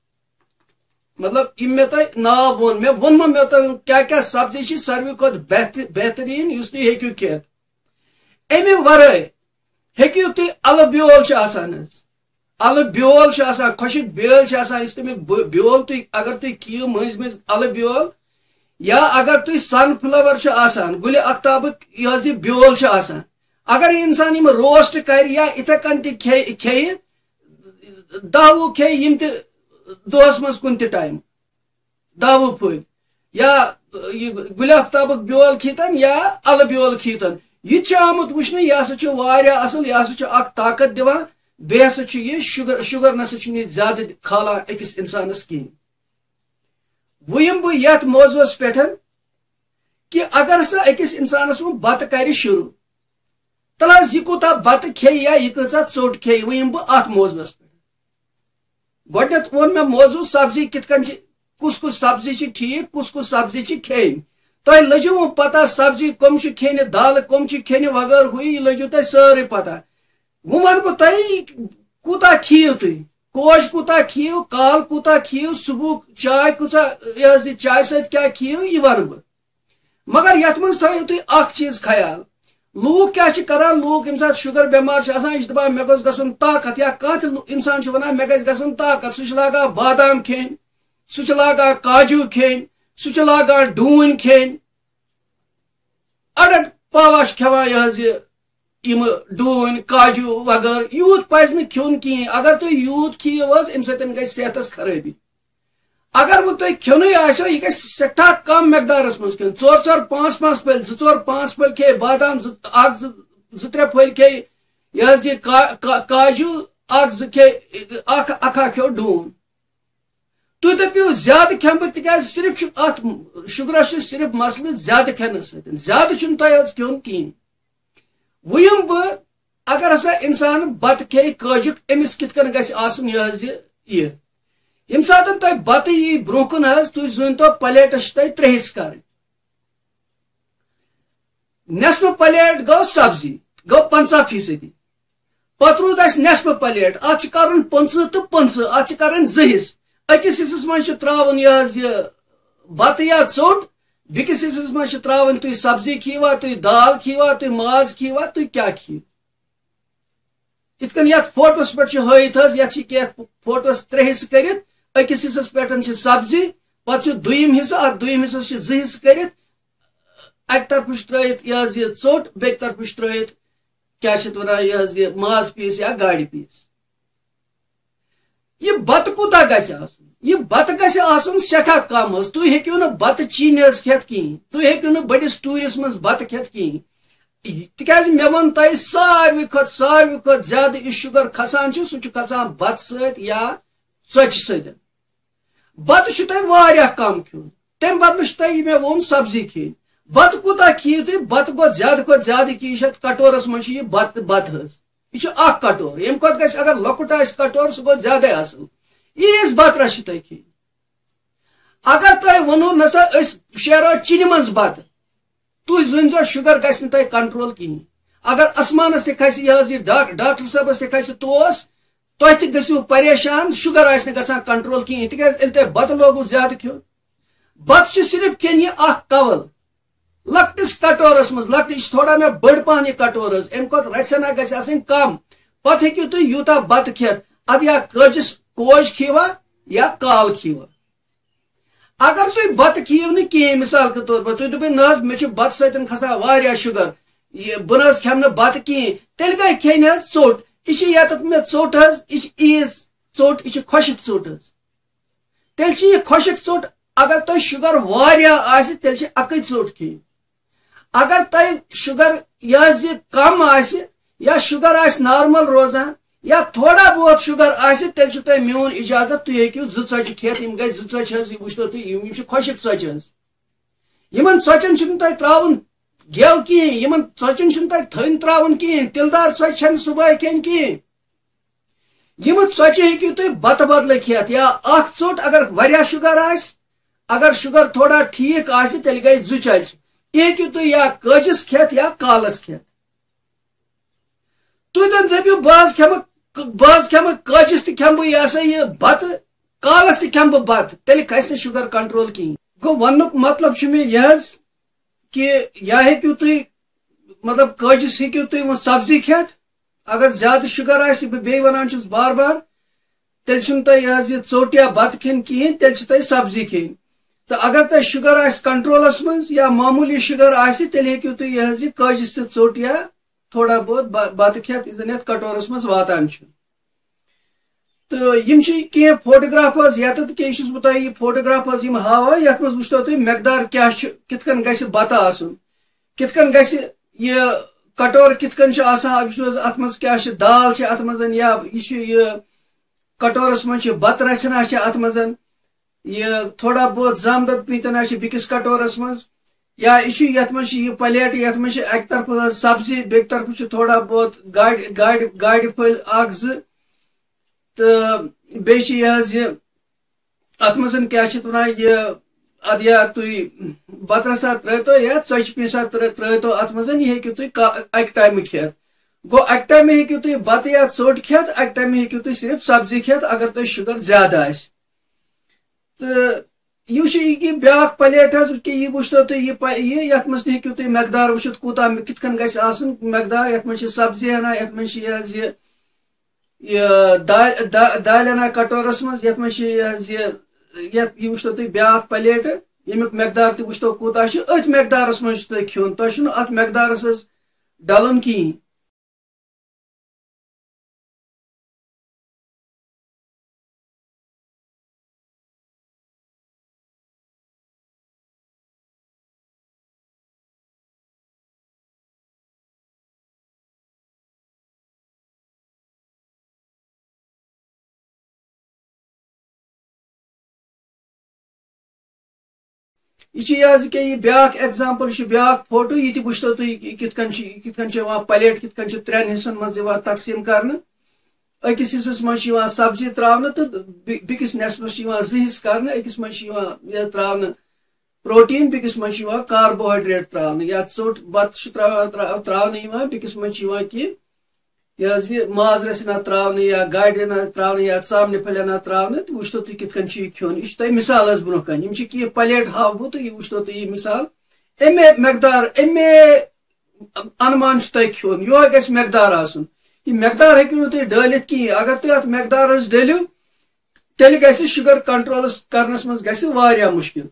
مطلب یم مے تۄہہِ ناو ووٚن مے ووٚنمو مے تۄہہِ کیاہ کیاہ سبزی چھِ ساروی کھۄتہٕ بہتریٖن یُس تُہۍ ہیٚکِو کھٮ۪تھ امہِ ورٲے ہیٚکِو تُہۍ الہٕ بیول چھُ آسان حظ الہٕ بیول چھُ آسان خۄشِک بیٲلۍ چھِ آسان یُس تمیُک بیول تُہۍ اگر تُہۍ کھیِو مٔنٛزۍ مٔنٛزۍ الہٕ بیول یا اگر تُہۍ سن فلاور چھُ آسان گُلہِ اختابُک یہِ حظ یہِ بیول چھُ آسان اگر یہِ انسان یِم روسٹ کرِ یا یِتھے کٔنۍ تہِ کھیٚیہِ کھیٚیہِ دہ وُہ کھیٚیہِ یِم تہِ دۄہس منٛز کُنہِ تہِ ٹایمہٕ دہ وُہ پھٔلۍ یا یہِ گُلہِ اختابُک بیول کھیٚتن یا الہٕ بیول کھیٚتن یہ چھُ آمُت وٕچھنہٕ یہِ ہسا چھُ واریاہ اصل یہِ ہسا چھُ اکھ طاقت دِوان بیٚیہِ ہسا چھُ یہِ شُگر شُگر نسا چھُنہٕ یہِ زیادٕ کھالان أکِس انسانس کِہیٖنۍ وۄنۍ یِمہٕ بہٕ یتھ موضوعس پٮ۪ٹھ کہ اگر ہسا أکِس انسانس وۄنۍ بتہٕ کرِ شروع تل حظ یہِ کوٗتاہ بتہٕ کھیٚیہِ یا یہِ کۭژاہ ژوٚٹ کھیٚیہِ وۄنۍ یِمہٕ بہٕ اتھ موضوعس پٮ۪ٹھ گۄڈنیتھ ووٚن مےٚ موضوع سبزی کِتھ کٔنۍ چھِ کُس کُس سبزی چھِ ٹھیٖک کُس کُس سبزی چھِ کھیٚنۍ تۄہہِ لٔجوٕ وۄنۍ پتہ سبزی کم چھِ کھیٚنہِ دالہٕ کم چھِ کھیٚنہِ وغٲر ہُہ یہِ لٔجوٕ تۄہہِ سٲرٕے پتہ وۄنۍ ونہٕ بہٕ تۄہہِ کوٗتاہ کھیٚیِو تُہۍ کوش کوٗتاہ کھیٚیِو کال کوٗتاہ کھیٚیِو صبحُک چاے کۭژاہ یہِ حظ یہِ چاے سۭتۍ کیٛاہ کھیٚیِو یہِ ونہٕ بہٕ مگر یتھ منٛز تھٲیِو تُہۍ اکھ چیٖز خیال لوٗکھ کیٛاہ چھِ کران لوٗکھ ییٚمہِ ساتہٕ شُگر بٮ۪مار چھُ آسان یہِ چھُ دپان مےٚ گوٚژھ گژھُن طاقت یا کانٛہہ تہِ انسان چھُ ونان مےٚ گژھِ گژھُن طاقت سُہ چھُ لاگان بادام کھیٚنۍ سُہ چھُ لاگان کاجوٗ کھیٚنۍ سُہ چھُ لاگان ڈوٗنۍ کھیٚنۍ اڑن پاوا چھُ کھٮ۪وان یہِ حظ یہِ یِم ڈوٗنۍ کاجوٗ وغٲر یوٗت پزِ نہٕ کھیوٚن کِہیٖنۍ اگر تُہۍ یوٗت کھیٚیِو حظ امہِ سۭتۍ گژھِ صحتس خرٲبی اگر وۄنۍ تۄہہِ کھیوٚنُے آسیو یہِ گژھِ سٮ۪ٹھاہ کم مقدارس منٛز کھیوٚن ژور ژور پانٛژھ پانٛژھ پھٔلۍ زٕ ژور پانٛژھ پھٔلۍ کھیٚیہِ بادام زٕ اکھ زٕ زٕ ترٛےٚ پھٔلۍ کھیٚیہِ یہِ حظ یہِ کاجوٗ اکھ زٕ کھیٚیہِ اکھ اکھا کھیوٚو ڈوٗن تُہۍ دٔپِو زیادٕ کھٮ۪مہٕ بہٕ تِکیازِ صرف چھُ اتھ شُگرس چھُ صرف مسلہٕ زیادٕ کھٮ۪نس سۭتۍ زیادٕ چھُنہٕ تۄہہِ حظ کھیوٚن کِہیٖنۍ وۄنۍ یِمہٕ بہٕ اگر ہسا انسان بتہٕ کھیٚیہِ کٲجُک أمِس کِتھ کٔنۍ گژھِ آسُن یہِ حظ یہِ یہِ ییٚمہِ ساتہٕ تۄہہِ بتہٕ یی برونٛہہ کُن حظ تُہۍ زٲنۍتو پلیٹس چھِ تۄہہِ ترٛےٚ حصہٕ کرٕنۍ نٮ۪صفہٕ پلیٹ گوٚو سبزی گوٚو پنژاہ فیٖصدی پتہٕ روٗد اسہِ نٮ۪صفہٕ پلیٹ اتھ چھُ کرُن پٕنٛژٕہ تہٕ پٕنٛژٕہ اتھ چھِ کرٕنۍ زٕ حصہٕ أکِس حصس منٛز چھُ تراوُن یہِ حظ یہِ بتہٕ یا ژوٚٹ بیٚکِس حصس منٛز چھِ تراوٕنۍ تُہۍ سبزی کھیٚیوا تُہۍ دال کھیٚیوا تُہۍ ماز کھیٚیوا تُہۍ کیٛاہ کھیٚیِو یِتھ کٔنۍ یتھ فوٹوس پٮ۪ٹھ چھُ ہٲیِتھ حظ یتھ چھِ کینٛہہ فوٹوس ترٛےٚ حصہٕ کٔرِتھ أکِس حصس پٮ۪ٹھ چھِ سبزی پتہٕ چھُ دوٚیِم حصہٕ اتھ دوٚیِم حصس چھِ زٕ حصہٕ کٔرِتھ اکہِ طرفہٕ چھُ ترٲیِتھ یہِ حظ یہِ ژوٚٹ بیٚکہِ طرفہٕ چھُ ترٲیِتھ کیٛاہ چھِ اتھ ونان یہِ حظ یہِ ماز پیٖس یا گاڈِ پیٖس یہِ بتہٕ کوٗتاہ گژھِ آسُن یہِ بتہٕ گژھِ آسُن سٮ۪ٹھاہ کم حظ تُہۍ ہیٚکِو نہٕ بتہٕ چیٖنہِ حظ کھٮ۪تھ کِہیٖنۍ تُہۍ ہیٚکِو نہٕ بٔڑِس ٹوٗرِس منٛز بتہٕ کھٮ۪تھ کِہیٖنۍ تِکیازِ مےٚ ووٚن تۄہہِ ساروٕے کھۄتہٕ ساروٕے کھۄتہٕ زیادٕ یُس شُگر کھسان چھُ سُہ چھُ کھسان بتہٕ سۭتۍ یا ژۄچہِ سۭتۍ بتہٕ چھُ تۄہہِ واریاہ کم کھیوٚن تمہِ بدلہٕ چھُ تۄہہِ یہِ مےٚ ووٚن سبزی کھیٚنۍ بتہٕ کوٗتاہ کھیٚیِو تُہۍ بتہٕ گوٚو زیادٕ کھۄتہٕ زیادٕ کہِ یہِ چھُ اتھ کٹورس منٛز چھُ یہِ بتہٕ بتہٕ حظ یہِ چھُ اکھ کٹور ییٚمہِ کھۄتہٕ گژھِ اگر لۄکُٹ آسہِ کٹور سُہ گوٚو زیادے اصل ییٖژ بتہٕ رس چھِ تۄہہِ کھیٚنۍ اگر تۄہہِ ووٚنوُ نسا أسۍ شیرو چِنہِ منٛز بتہٕ تُہۍ زٲنۍزیو شُگر گژھِ نہٕ تۄہہِ کنٹرول کِہیٖنۍ اگر اسمانس تہِ کھسہِ یہِ حظ یہِ ڈاکٹر صٲبس تہِ کھسہِ توس تہ تہ گژھو پریشان شُگر آسہِ نہٕ گژھان کنٹرول کِہیٖنۍ تِکیٛازِ ییٚلہِ تۄہہِ بتہٕ لوگوٕ زیادٕ کھیوٚن بتہٕ چھُ صرف کھیٚنۍ یہِ اکھ کول لۄکٹِس کٹورس منٛز لۄکٹہِ یہِ چھِ تھوڑا مےٚ بٔڑ پہن یہِ کٹور حظ اَمہِ کھۄتہٕ رژھِ ہنا گژھِ آسٕنۍ کم پتہٕ ہیٚکِو تُہۍ یوٗتاہ بتہٕ کھٮ۪تھ ادٕ یا کٲجِس کوج کھیٖوا یا کال کھیٖوا اگر تُہۍ بتہٕ کھیٚیِو نہٕ کِہیٖنۍ مثال کے طور پر تُہۍ دٔپِو نہ حظ مےٚ چھُ بتہٕ سۭتۍ کھسان واریاہ شُگر یہِ بہٕ نہ حظ کھٮ۪مہٕ نہٕ بتہٕ کِہیٖنۍ تیٚلہِ گٔے کھیٚنۍ حظ ژوٚٹ یہِ چھِ ییٚتٮ۪تھ مےٚ ژوٚٹ حظ یہِ چھِ عیٖز ژوٚٹ یہِ چھِ خۄشِک ژوٚٹ حظ تیٚلہِ چھِ یہِ خۄشِک ژوٚٹ اگر تۄہہِ شُگر واریاہ آسہِ تیٚلہِ چھِ اکٕے ژوٚٹ کھیٚنۍ اگر تۄہہِ شُگر یہِ حظ یہِ کم آسہِ یا شُگر آسہِ نارمل روزان یا تھوڑا بہت شُگر آسہِ تیٚلہِ چھُ تۄہہِ میون اِجازت تُہۍ ہیٚکِو زٕ ژۄچہِ کھٮ۪تھ یِم گٔے زٕ ژۄچہِ حظ یہِ وٕچھتو تُہۍ یِم چھِ خۄشِک ژۄچہِ حظ یِمن ژۄچن چھُنہٕ تۄہہِ تراوُن گٮ۪و کِہیٖنۍ یِمن ژۄچن چھُنہٕ تۄہہِ تھٔنۍ تراوُن کِہیٖنۍ تِلہٕ دار ژۄچہِ چھنہٕ صبحٲے کھٮ۪نۍ کِہیٖنۍ یِمہٕ ژۄچہِ ہیٚکِو تُہۍ بتہٕ بدلہٕ کھٮ۪تھ یا اکھ ژوٚٹ اگر واریاہ شُگر آسہِ اگر شُگر تھوڑا ٹھیٖک آسہِ تیٚلہِ گٔے زٕ ژۄچہِ یہِ ہیٚکِو تُہۍ یا کٲجِس کھٮ۪تھ یا کالس کھٮ۪تھ تُہۍ زن دٔپِو بہٕ حظ کھٮ۪مہٕ بہٕ حظ کھٮ۪مہٕ کٲجِس تہِ کھٮ۪مہٕ بہٕ یہِ ہسا یہِ بتہٕ کالس تہِ کھٮ۪مہٕ بہٕ بتہٕ تیٚلہِ کھسہِ نہٕ شُگر کنٹرول کِہیٖنۍ گوٚو وننُک مطلب چھُ مےٚ یہِ حظ کہِ یا ہیٚکِو تُہۍ مطلب کٲجِس ہیٚکِو تُہۍ وۄنۍ سبزی کھٮ۪تھ اگر زیادٕ شُگر آسہِ بہٕ بیٚیہِ ونان چھُس بار بار تیٚلہِ چھُنہٕ تۄہہِ یہِ حظ یہِ ژوٚٹ یا بتہٕ کھیٚنۍ کِہیٖنۍ تیٚلہِ چھِ تۄہہِ سبزی کھیٚنۍ تہٕ اگر تۄہہِ شُگر آسہِ کنٹرولس منٛز یا معموٗلی شُگر آسہِ تیٚلہِ ہیٚکِو تُہۍ یہِ حظ یہِ کٲجِس تہِ ژوٚٹ یا تھوڑا بہت بتہٕ کھٮ۪تھ یُس زن یتھ کٹورس منٛز واتان چھُ تہٕ یِم چھِ کینٛہہ فوٹوگراف حظ ییٚتٮ۪تھ کہِ یہِ چھُس بہٕ تۄہہِ یہِ فوٹوگراف حظ یِم ہاوان یتھ منٛز وٕچھتو تُہۍ مٮ۪قدار کیٛاہ چھُ کِتھ کٔنۍ گژھِ بتہٕ آسُن کِتھ کٔنۍ گژھِ یہِ کٹور کِتھ کٔنۍ چھُ آسان وٕچھو حظ اتھ منٛز کیٛاہ چھِ دال چھِ اتھ منٛز یا یہِ چھُ یہِ کٹورس منٛز چھِ بتہٕ رژھنا چھِ اتھ منٛز یہِ تھوڑا بہت زام دۄد پیٖتنا چھِ بیٚکِس کٹورس منٛز یا یہِ چھُ یتھ منٛز چھِ یہِ پلیٹ یتھ منٛز چھِ اکہِ طرفہٕ حظ سبزی بیٚکہِ طرفہٕ چھُ تھوڑا بہت گاڈِ گاڈِ گاڈِ پھٔلۍ اکھ زٕ تہٕ بیٚیہِ چھِ یہِ حظ یہِ اتھ منٛز کیٛاہ چھِ ونان یہِ ادٕ یا تُہۍ بتہٕ رژھا ترٲیتو یا ژۄچہِ پیٖسا ترٲیتو اتھ منٛز یہِ ہیٚکِو تُہۍ اکہِ ٹایمہٕ کھٮ۪تھ گوٚو اکہِ ٹایمہٕ ہیٚکِو تُہۍ بتہٕ یا ژوٚٹ کھٮ۪تھ اکہِ ٹایمہٕ ہیٚکِو تُہۍ صرف سبزی کھٮ۪تھ اگر تۄہہِ شُگر زیادٕ آسہِ تہٕ یہِ چھُ یہِ بیاکھ پلیٹ حظ کہِ یہِ وٕچھتو تُہۍ یہِ یتھ منٛز تہِ ہیٚکِو تُہۍ مٮ۪قدار وٕچھِتھ کوٗتاہ کِتھ کٔنۍ گژھِ آسُن مٮ۪قدار یتھ منٛز چھِ سبزی ہنا یتھ منٛز چھِ یہِ حظ یہِ یہِ دالہِ ہنا کٹورس منٛز یتھ منٛز چھِ یہِ حظ یہِ یتھ یہِ وٕچھتو تُہۍ بیاکھ پلیٹہٕ ییٚمیُک مٮ۪قدار تہِ وٕچھتو کوٗتاہ چھُ أتھۍ مٮ۪قدارس منٛز چھُ تۄہہِ کھیوٚن تۄہہِ چھُنہٕ اتھ مٮ۪قدارس حظ ڈلُن کِہیٖنۍ یہ یہ حظ کہ یہ بیاکھ ایگزامپل یہ بیاکھ فوٹو یہ وچھتو تھی کت کن کت کن پلیٹ کت کن ترین حصن مز تقسیم کرنے اکس حصس مز سبزی تراؤن تو بیکس نصفس زٕ حصہٕ کرنے اکس مز تراؤن پروٹین بیکس مز کاربوہائیڈریٹ تراؤن یا ژوٚٹ بتہ تراؤن بیکس مز کہ یہ ماز رسنا تراؤن یا گاڑِ ہنا تراؤن یا ژامنہِ پھلۍ ہنا تراؤن تو وچھتو تھی کت کن یہ کھیون یہ تہ مثال حظ برو کن یہ پلیٹ ہاو بہ تو یہ وچھتو تھی یہ مثال امے مقدار امے انمان تہ کھیون یہ گژھِ مقدار آسن یہ مقدار ہیٚکِو نہٕ تُہۍ ڈٲلِتھ کِہیٖنۍ اگر تُہۍ اتھ مقدارس ڈٔلِو تیٚلہِ گژھِ شُگر کنٹرولس کرنس منٛز گژھِ واریاہ مُشکِل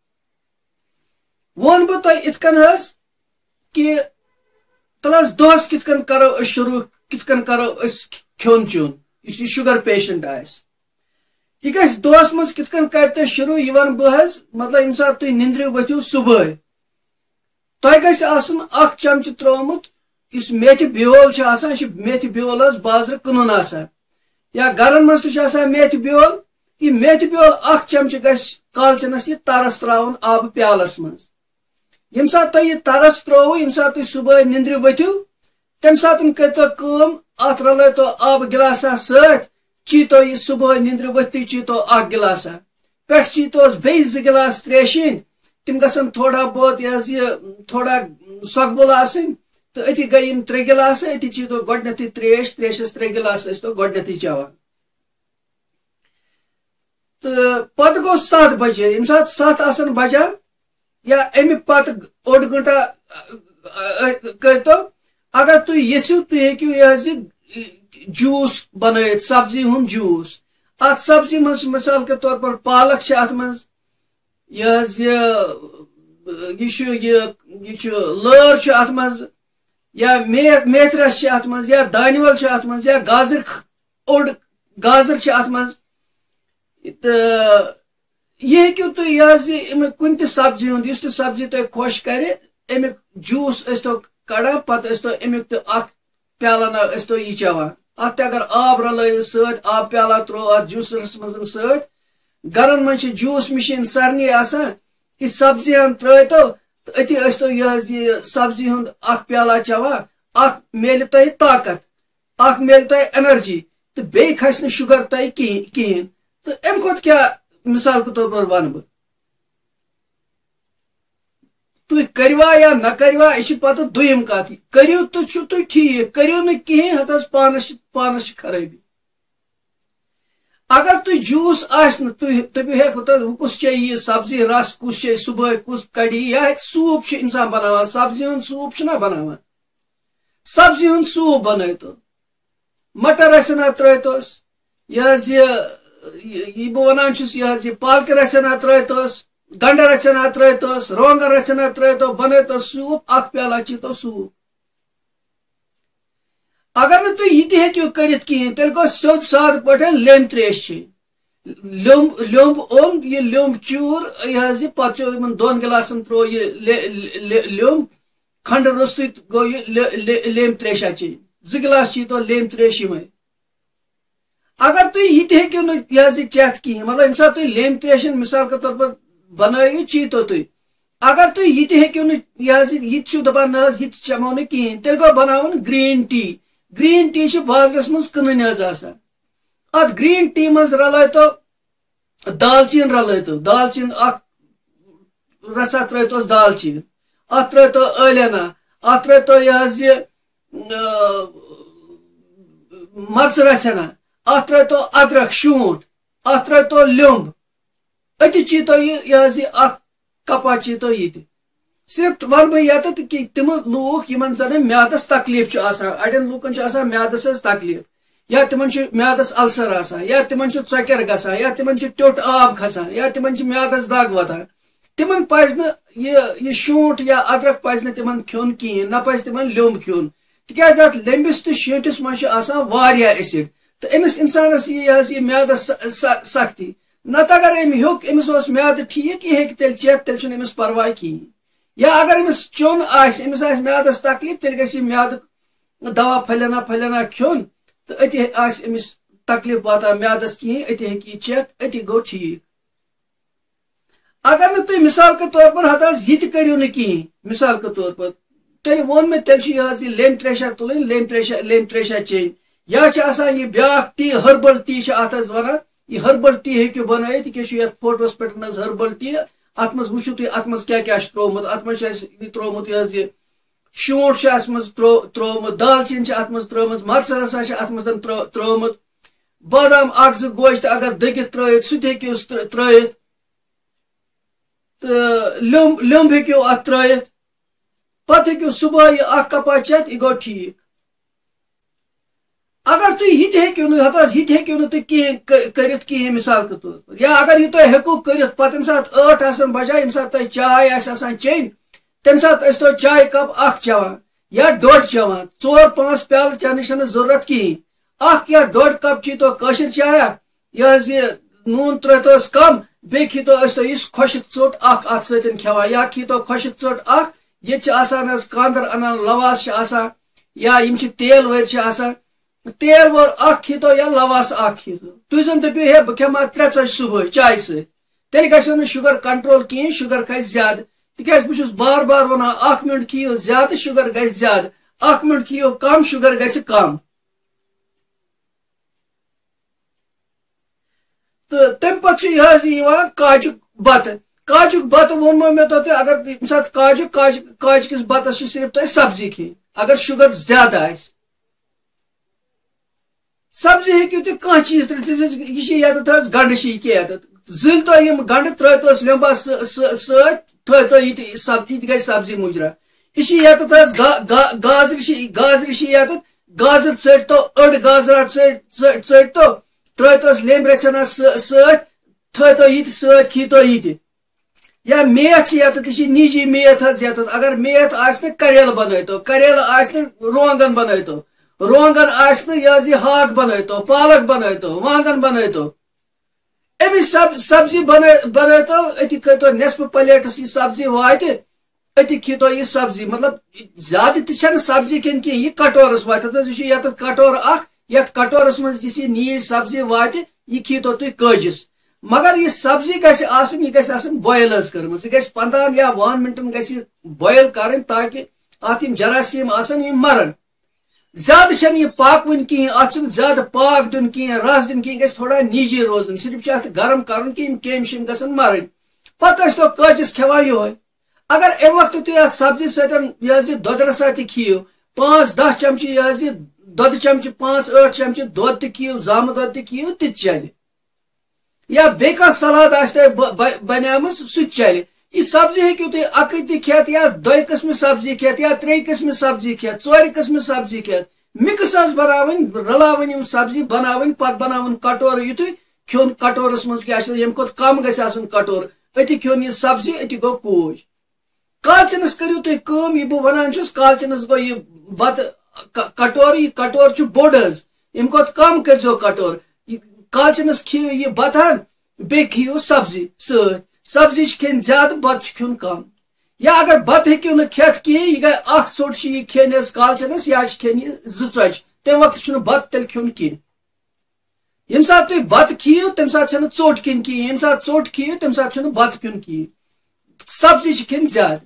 ووٚن بہٕ تۄہہِ یِتھ کٔنۍ حظ کہِ تل حظ دۄہس کِتھ کٔنۍ کرو أسۍ شروٗع کِتھ کٔنۍ کرو أسۍ کھیوٚن چیوٚن یُس یہِ شُگر پیشنٹ آسہِ یہِ گژھِ دۄہس منٛز کِتھ کٔنۍ کرِ تۄہہِ شروٗع یہِ ونہٕ بہٕ حظ مطلب ییٚمہِ ساتہٕ تُہۍ نِندرِ ؤتھِو صبحٲے تۄہہِ گژھِ آسُن اکھ چمچہٕ تروومُت یُس میتھِ بیول چھُ آسان یہِ چھُ میتھِ بیول حظ بازرٕ کٕنُن آسان یا گرن منٛز تہِ چھُ آسان میتھِ بیول یہِ میتھِ بیول اکھ چمچہٕ گژھِ کالچنس یہِ ترس تراوُن آبہٕ پیالس منٛز ییٚمہِ ساتہٕ تۄہہِ یہِ ترس ترووٕ ییٚمہِ ساتہٕ تُہۍ صبحٲے نِندرِ ؤتھِو تمہِ ساتہٕ کٔرۍتو کٲم اتھ رلٲیتو آبہٕ گِلاسا سۭتۍ چیٖتو یہِ صبحٲے نِندرِ ؤتھتٕے چیٖتو اکھ گِلاسا پٮ۪ٹھٕ چیٖتوس بیٚیہِ زٕ گِلاس تریشہِ ہٕنٛدۍ تِم گژھن تھوڑا بہت یہِ حظ یہِ تھوڑا سۄکھبُل آسٕنۍ تو اتی گئی ترے گلاس اتی چی تو گۄڈنیتھٕے تریش تریشس ترے گلاس ٲسۍ تو گۄڈنیتھٕے چٮ۪وان تہٕ پتہٕ گوٚو سَتھ بجے ییٚمہِ ساتہٕ سَتھ آسن بجان یا امہِ پتہٕ اوٚڑ گنٹا کٔرتو اگر تُہۍ یژھِو تُہۍ ہیٚکِو یہِ حظ یہِ جوٗس بنٲیِتھ سبزی ہُنٛد جوٗس اتھ سبزی منٛز مثال کے طور پر پالک چھِ اتھ منٛز یہِ حظ یہِ یہِ چھُ یہِ یہِ چھُ لٲر چھُ اتھ منٛز یا میتھ رس چھِ اتھ منٛز یا دانہِ ول چھُ اتھ منٛز یا گازر اوٚڑ گازر چھِ اتھ منٛز تہٕ یہِ ہیٚکِو تُہۍ یہِ حظ یہِ امیُک کُنہِ تہِ سبزی ہُنٛد یُس تہِ سبزی تۄہہِ خۄش کرِ امیُک جوٗس ٲسۍ تو کڑان پتہٕ ٲسۍ تو امیُک تہِ اکھ پیالنا ٲسۍ تو یہِ چٮ۪وان اتھ تہِ اگر آب رلٲیِو سۭتۍ آب پیالہ تروو اتھ جوٗسس منٛز سۭتۍ گرن منٛز چھِ جوٗس مِشیٖن سارنٕے آسان یہِ سبزی ہن ترٲیتو تہٕ أتی ٲسۍ تو یہِ حظ یہِ سبزی ہُنٛد اکھ پیالہ چٮ۪وان اکھ میلہِ تۄہہِ طاقت اکھ میلہِ تۄہہِ ایٚنرجی تہٕ بیٚیہِ کھسہِ نہٕ شُگر تۄہہِ کِہیٖنۍ کِہیٖنۍ تہٕ امہِ کھۄتہٕ کیٛاہ مثال کے طور پر ونہٕ بہٕ تُہۍ کٔروا یا نہ کٔروا یہِ چھِ پتہٕ دوٚیِم کتھ کٔرِو تہٕ چھُو تُہۍ ٹھیٖک کٔرِو نہٕ کِہیٖنۍ ہتہٕ حظ پانس چھِ پانس چھِ خرٲبی اگر تُہۍ جوٗس آسہِ نہٕ تُہۍ دٔپِو ہے وۄنۍ کُس چیٚیہِ یہِ سبزی رس کُس چیٚیہِ صبحٲے کُس کڑِ یا ہیٚکہِ سوٗپ چھُ انسان بناوان سبزی ہُنٛد سوٗپ چھُنہ بناوان سبزی ہُنٛد سوٗپ بنٲیتو مٹر ٲسِن اتھ ترٲیتوس یہِ حظ یہِ یہِ بہٕ ونان چھُس یہِ حظ یہِ پالکہِ رژھن اتھ ترٲیتوس گنڈٕ رژھن اتھ ترٲیتوس رونٛگن رژھن اتھ ترٲیتو بنٲیتو سوٗپ اکھ پیالہ چیٖتو سوٗپ اگر نہٕ تُہۍ یہِ تہِ ہیٚکِو کٔرِتھ کِہیٖنۍ تیٚلہِ گوٚو سیوٚد سادٕ پٲٹھۍ لیٚمبۍ تریش چیٚنۍ لیوٚمب لیوٚمب اوٚن یہِ لیوٚمب چوٗر یہِ حظ یہِ پتہٕ چھُ یِمن دۄن گلاسن تروو یہِ لیوٚمب کھنڈٕ روٚستُے گوٚو یہِ لیٚمبۍ تریشا چیٚنۍ زٕ گلاس چیٖتو لیٚمبۍ تریش یِمے اگر تُہۍ یہِ تہِ ہیٚکِو نہٕ یہِ حظ یہِ چٮ۪تھ کِہیٖنۍ مطلب ییٚمہِ ساتہٕ تُہۍ لیٚمبۍ تریشن مثال کے طور پر بنٲیِو چیٖتو تُہۍ اگر تُہۍ یہِ تہِ ہیٚکِو نہٕ یہِ حظ یہِ تہِ چھُو دپان نہ حظ یہِ تہِ چٮ۪مو نہٕ کِہیٖنۍ تیٚلہِ گوٚو بناوُن گریٖن ٹی گریٖن ٹی چھُ بازرس منٛز کٕنٕنۍ حظ آسان اتھ گریٖن ٹی منٛز رلٲیتو دالچیٖن رلٲیتو دالچیٖن اکھ رژھا ترٲیتوس دالچیٖن اتھ ترٲیتو ٲلینہ اتھ ترٲیتو یہِ حظ یہِ مرژٕ رژھنا اتھ ترٲیتو ادرک شونٛٹھ اتھ ترٲیتو لیوٚمب أتی چیٖتو یہِ یہِ حظ یہِ اکھ کپا چیٖتو یہِ تہِ صرف ون بہٕ ییٚتٮ۪تھ کہِ تِم لوٗکھ یِمن زن میادس تکلیٖف چھُ آسان اڑٮ۪ن لوٗکن چھُ آسان میادس حظ تکلیٖف یا تِمن چھُ میادس السر آسان یا تِمن چھُ ژۄکیر گژھان یا تِمن چھُ ٹیوٚٹ آب کھسان یا تِمن چھِ میادس دگ وۄتھان تِمن پزِ نہٕ یہِ یہِ شونٛٹھ یا ادرک پزِ نہٕ تِمن کھیوٚن کِہیٖنۍ نہ پزِ تِمن لیوٚمب کھیوٚن تِکیٛازِ اتھ لیٚمبِس تہٕ شیٖنٛٹِس منٛز چھُ آسان واریاہ ایسِڈ تہٕ أمِس انسانس یہِ حظ یہِ میادس سختی نتہٕ اگر أمۍ ہیوٚک أمِس اوس میادٕ ٹھیٖک یہِ ہیٚکہِ تیٚلہِ چٮ۪تھ تیٚلہِ چھُنہٕ أمِس پرواے کِہیٖنۍ یا اگر أمِس چیوٚن آسہِ أمِس آسہِ میادس تکلیٖف تیٚلہِ گژھِ یہِ میادُک دوا پھلٮ۪نا پھلٮ۪نا کھیوٚن تہٕ أتی آسہِ أمِس تکلیٖف واتان میادس کِہیٖنۍ أتی ہیٚکہِ یہِ چٮ۪تھ أتی گوٚو ٹھیٖک اگر نہٕ تُہۍ مثال کے طور پر ہتہٕ حظ یہِ تہِ کٔرِو نہٕ کِہیٖنۍ مثال کے طور پر تیٚلہِ ووٚن مےٚ تیٚلہِ چھُ یہِ حظ یہِ لیٚمبۍ تریشا تُلٕنۍ لیٚمبۍ تریشا لیٚمبۍ تریشا چیٚنۍ یا چھِ آسان یہِ بیاکھ ٹی ہربل ٹی چھِ اتھ حظ ونان یہِ ہربل ٹی ہیٚکِو بنٲیِتھ یہِ کیٛاہ چھُ یتھ فوٹوس پٮ۪ٹھ حظ ہربل ٹی اتھ منٛز وٕچھِو تُہۍ اتھ منٛز کیٛاہ کیٛاہ چھُ تروومُت اتھ منٛز چھُ اسہِ یہِ تروومُت یہِ حظ یہِ شونٛٹھ چھُ اتھ منٛز تروومُت دالچیٖن چھِ اتھ منٛز ترٲومٕژ مرژٕ رژھا چھِ اتھ منٛز ترٲومُت بادام اکھ زٕ گوجہِ تہِ اگر دٔگِتھ ترٲیِتھ سُہ تہِ ہیٚکِوس ترٲیِتھ تہٕ لیوٚمب لیوٚمب ہیٚکِو اتھ ترٲیِتھ پتہٕ ہیٚکِو صبحٲے یہِ اکھ کپا چٮ۪تھ یہِ گوٚو ٹھیٖک اگر تُہۍ یہِ تہِ ہیٚکِو نہٕ ہتہٕ حظ یہِ تہِ ہیٚکِو نہٕ تُہۍ کِہیٖنۍ کٔرِتھ کِہیٖنۍ مثال کے طور پر یا اگر یہِ تۄہہِ ہیٚکو کٔرِتھ پتہٕ ییٚمہِ ساتہٕ ٲٹھ آسن بجان ییٚمہِ ساتہٕ تۄہہِ چاے آسہِ آسان چیٚنۍ تمہِ ساتہٕ ٲسۍ تو چاے کپ اکھ چٮ۪وان یا ڈۄڈ چٮ۪وان ژور پانٛژھ پیالہٕ چٮ۪نٕچ چھنہٕ ضروٗرت کِہیٖنۍ اکھ یا ڈۄڈ کپ چیٖتو کٲشِر چایا یہِ حظ یہِ نوٗن ترٲیتوس کم بیٚیہِ کھیٖتو ٲسۍ تو یُس خۄشِک ژوٚٹ اکھ اتھ سۭتۍ کھٮ۪وان یا کھیٖتو خۄشِک ژوٚٹ اکھ ییٚتہِ چھِ آسان حظ کاندر انان لواس چھِ آسان یا یِم چھِ تیل وٲلۍ چھِ آسان تیل وول اکھ کھیٖتو یا لواس اکھ کھیٖتو تُہۍ زن دٔپِو ہے بہٕ کھٮ۪مہٕ ہا ترٛےٚ ژۄچہِ صبحٲے چاے سۭتۍ تیٚلہِ گژھیو نہٕ شُگر کنٹرول کِہیٖنۍ شُگر کھسہِ زیادٕ تِکیٛازِ بہٕ چھُس بار بار ونان اکھ مِنٹ کھیٚیِو زیادٕ شُگر گژھِ زیادٕ اکھ مِنٹ کھیٚیِو کم شُگر گژھِ کم تہٕ تمہِ پتہٕ چھُ یہِ حظ یِوان کاجُک بتہٕ کاجُک بتہٕ ووٚنمو مےٚ تۄہہِ اگر ییٚمہِ ساتہٕ کاجُک کاج کاجہِ کِس بتس چھِ صرف تۄہہِ سبزی کھیٚنۍ اگر شوگر زیادہ آئیس سبزی ہیکو تھی کان چیز ترٛٲوِتھ یہ یتھ حظ گنڈٕ چھ یہ یتھ زٕلۍ تو یم گنڈٕ ترٛٲوتوس لیمبا سۭتۍ تھٲوتو یہ سبزی یہ گژھِ سبزی مُجرا یہ یتھ حظ گازر گازر یتھ گازر ژٔٹۍ تو أڑ گازر ژٔٹۍ تو ترٛٲوتوس لیمبۍ رژھنا سۭتۍ تھٲوتو یہ سۭتۍ کھیٖتو یہ یا میتھ یتھ تہ نیجی میتھ حظ یتھ اگر میتھ آسہِ نہٕ کریلہٕ بنٲیتو کریلہٕ آسہِ نہٕ رونگن بنٲیتو رونگن آسہِ نہٕ یہ حظ یہ ہاک بنٲیتو پالک بنٲیتو وانگن بنٲیتو امچ سب سبزی بنٲیتو أتی کھٲتو نصف پلیٹس یہ سبزی واتہِ أتی کھیٖتو یہ سبزی مطلب زیادٕ تہِ چھنہٕ سبزی کھیٚنۍ کینٛہہ یہ کٹورس واتہِ حظ یہ یتھ کٹور اکھ یتھ کٹورس منٛز یُس یہ نیٖج سبزی واتہِ یہ کھیٖتو تُہۍ کٲجِس مگر یہ سبزی گژھِ آسٕنۍ یہ گژھِ آسٕنۍ بویل حظ کٔرمٕژ یہ گژھِ پندہن یا وُہن منٹن گژھِ یہ بویل کرٕنۍ تاکہ اتھ یم جراثیم آسن یم مرن زیادہ چھنہٕ یہ پاکوٕنۍ کِہیٖنۍ اتھ چھُنہٕ زیادٕ پاک دیُن کِہیٖنۍ رس دیُن کِہیٖنۍ گژھِ تھوڑا نیٖجی روزُن صرف چھُ اتھ گرم کرُن کہِ یم کیٚمۍ شیٚمۍ گژھن مرٕنۍ پتہٕ ٲسۍ تو کٲجِس کھٮ۪وان یہوے اگر امہِ وقتہٕ تُہۍ اتھ سبزی سۭتۍ یہ حظ یہ دۄدٕ رسا تہِ کھیٚیِو پانٛژھ دہ چمچہٕ یہ حظ یہ دۄدٕ چمچہٕ پانٛژھ ٲٹھ چمچہٕ دۄد تہِ کھیٚیِو زامہٕ دۄد تہِ کھیٚیِو تہِ تہِ چلہِ یا بیٚیہِ کانٛہہ سلاد آسہِ تۄہہِ بنیمٕژ سُہ تہِ چلہِ یہ سبزی ہیٚکِو تُہۍ اکٕے تہِ کھٮ۪تھ یا دۄیہِ قٕسمہِ سبزی کھٮ۪تھ یا ترٛیٚیہِ قٕسمہِ سبزی کھٮ۪تھ ژورِ قٕسمہِ سبزی کھٮ۪تھ مکس حظ بناوٕنۍ رلاوٕنۍ یم سبزی بناوٕنۍ پتہٕ بناوُن کٹور یُتھُے کھیوٚن کٹورس منٛز کیاہ چھُ ییٚمہِ کھۄتہٕ کم گژھِ آسُن کٹور أتی کھیوٚن یہ سبزی أتی گوٚو کوج کالچنس کٔرِو تُہۍ کٲم یہِ بہٕ ونان چھُس کالچنس گوٚو یہِ بتہٕ کٹور یہِ کٹور چھُ بوٚڑ حظ ییٚمہِ کھۄتہٕ کم کٔرۍزیٚو کٹور کالچنس کھیٚیِو یہِ بتہٕ ہن بیٚیہِ کھیٚیِو سبزی سۭتۍ سبزی چھِ کھیٚنۍ زیادٕ بتہٕ چھُ کھیوٚن کم یا اگر بتہٕ ہیٚکِو نہٕ کھٮ۪تھ کِہیٖنۍ یہِ گٔے اکھ ژوٚٹ چھِ یہِ کھیٚنۍ حظ کالچنس یا چھِ کھیٚنۍ یہِ زٕ ژۄچہِ تمہِ وقتہٕ چھُنہٕ بتہٕ تیٚلہِ کھیوٚن کینٛہہ ییٚمہِ ساتہٕ تُہۍ بتہٕ کھیٚیِو تمہِ ساتہٕ چھنہٕ ژوٚٹ کھیٚنۍ کِہیٖنۍ ییٚمہِ ساتہٕ ژوٚٹ کھیٚیِو تمہِ ساتہٕ چھُنہٕ بتہٕ کھیوٚن کِہیٖنۍ سبزی چھِ کھیٚنۍ زیادٕ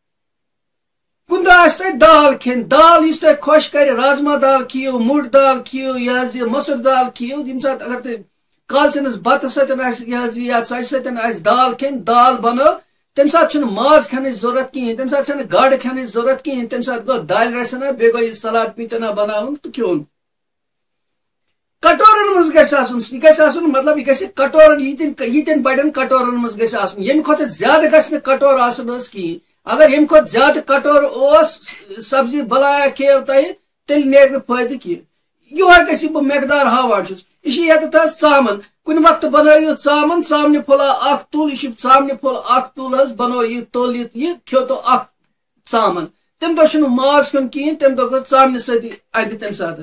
کُنہِ دۄہ آسہِ تۄہہِ دال کھیٚنۍ دال یُس تۄہہِ خۄش کرِ رازما دال کھیٚیِو مُٹ دال کھیٚیِو یہِ حظ یہِ مسُر دال کھیٚیِو ییٚمہِ ساتہٕ اگر تُہۍ کالچنس بتہٕ سۭتۍ آسہِ یہِ حظ یہِ یا ژۄچہِ سۭتۍ آسہِ دال کھیٚنۍ دال بنٲو تمہِ ساتہٕ چھُنہٕ ماز کھٮ۪نٕچ ضروٗرت کِہیٖنۍ تمہِ ساتہٕ چھنہٕ گاڈٕ کھٮ۪نٕچ ضروٗرت کِہیٖنۍ تمہِ ساتہٕ گوٚو دالہِ رژھنا بیٚیہِ گوٚو یہِ سلاد پیٖتنا بناوُن تہٕ کھیوٚن کٹورن منٛز گژھِ آسُن یہِ گژھِ آسُن مطلب یہِ گژھِ کٹورن ییٖتٮ۪ن ییٖتٮ۪ن بڑٮ۪ن کٹورن منٛز گژھِ آسُن ییٚمہِ کھۄتہٕ زیادٕ گژھِ نہٕ کٹور آسُن حظ کِہیٖنۍ اگر ییٚمہِ کھۄتہٕ زیادٕ کٹور اوس سبزی بلایا کھیٚیو تۄہہِ تیٚلہِ نیرِ نہٕ فٲیدٕ کینٛہہ یہوے گژھِ بہٕ مقدار ہاوان چھُس یہِ چھُ ییٚتٮ۪تھ حظ ژامن کُنہِ وقتہٕ بنٲیِو ژامن ژامنہِ پھوٚلہ اکھ تُل یہِ چھُ ژامنہِ پھوٚل اکھ تُل حظ بنٲو یہِ تُلِتھ یہِ کھیوٚتو اکھ ژامن تمہِ دۄہ چھُنہٕ ماز کھیوٚن کِہیٖنۍ تمہِ دۄہ گوٚو ژامنہِ سۭتی اَدِ تمہِ ساتہٕ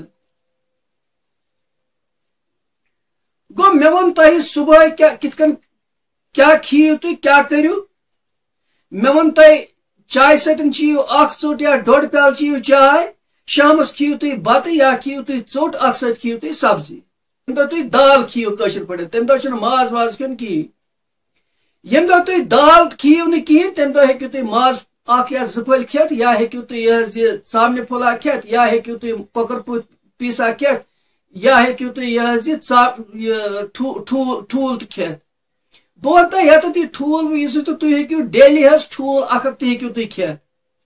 گوٚو مےٚ ووٚن تۄہہِ صُبحٲے کیٛاہ کِتھ کٔنۍ کیٛاہ کھیٚیِو تُہۍ کیٛاہ کٔرِو مےٚ ووٚن تۄہہِ چایہِ سۭتۍ چیٚیِو اکھ ژوٚٹ یا ڈۄڈ پیالہٕ چیٚیِو چاے شامس کھیٚیِو تُہۍ بتہٕ یا کھیٚیِو تُہۍ ژوٚٹ اتھ سۭتۍ کھیٚیِو تُہۍ سبزی تمہِ دۄہ تُہۍ دال کھیٚیِو کٲشِر پٲٹھۍ تمہِ دۄہ چھُنہٕ ماز واز کھیوٚن کِہیٖنۍ ییٚمہِ دۄہ تُہۍ دال کھیٚیِو نہٕ کِہیٖنۍ تمہِ دۄہ ہیٚکِو تُہۍ ماز اکھ یا زٕ پھٔلۍ کھٮ۪تھ یا ہیٚکِو تُہۍ یہِ حظ یہِ ژامنہِ پھوٚلہ کھٮ۪تھ یا ہیٚکِو تُہۍ کۄکر پیٖسا کھٮ۪تھ یا ہیٚکِو تُہۍ یہِ حظ یہِ یہِ ٹھوٗل تہِ کھٮ۪تھ بہٕ وَنہٕ تۄہہِ ییٚتٮ۪تھ یہِ ٹھوٗل یُس تہٕ تُہۍ ہیٚکِو ڈیلی حظ ٹھوٗل اکھ اکھ تہِ ہیٚکِو تُہۍ کھٮ۪تھ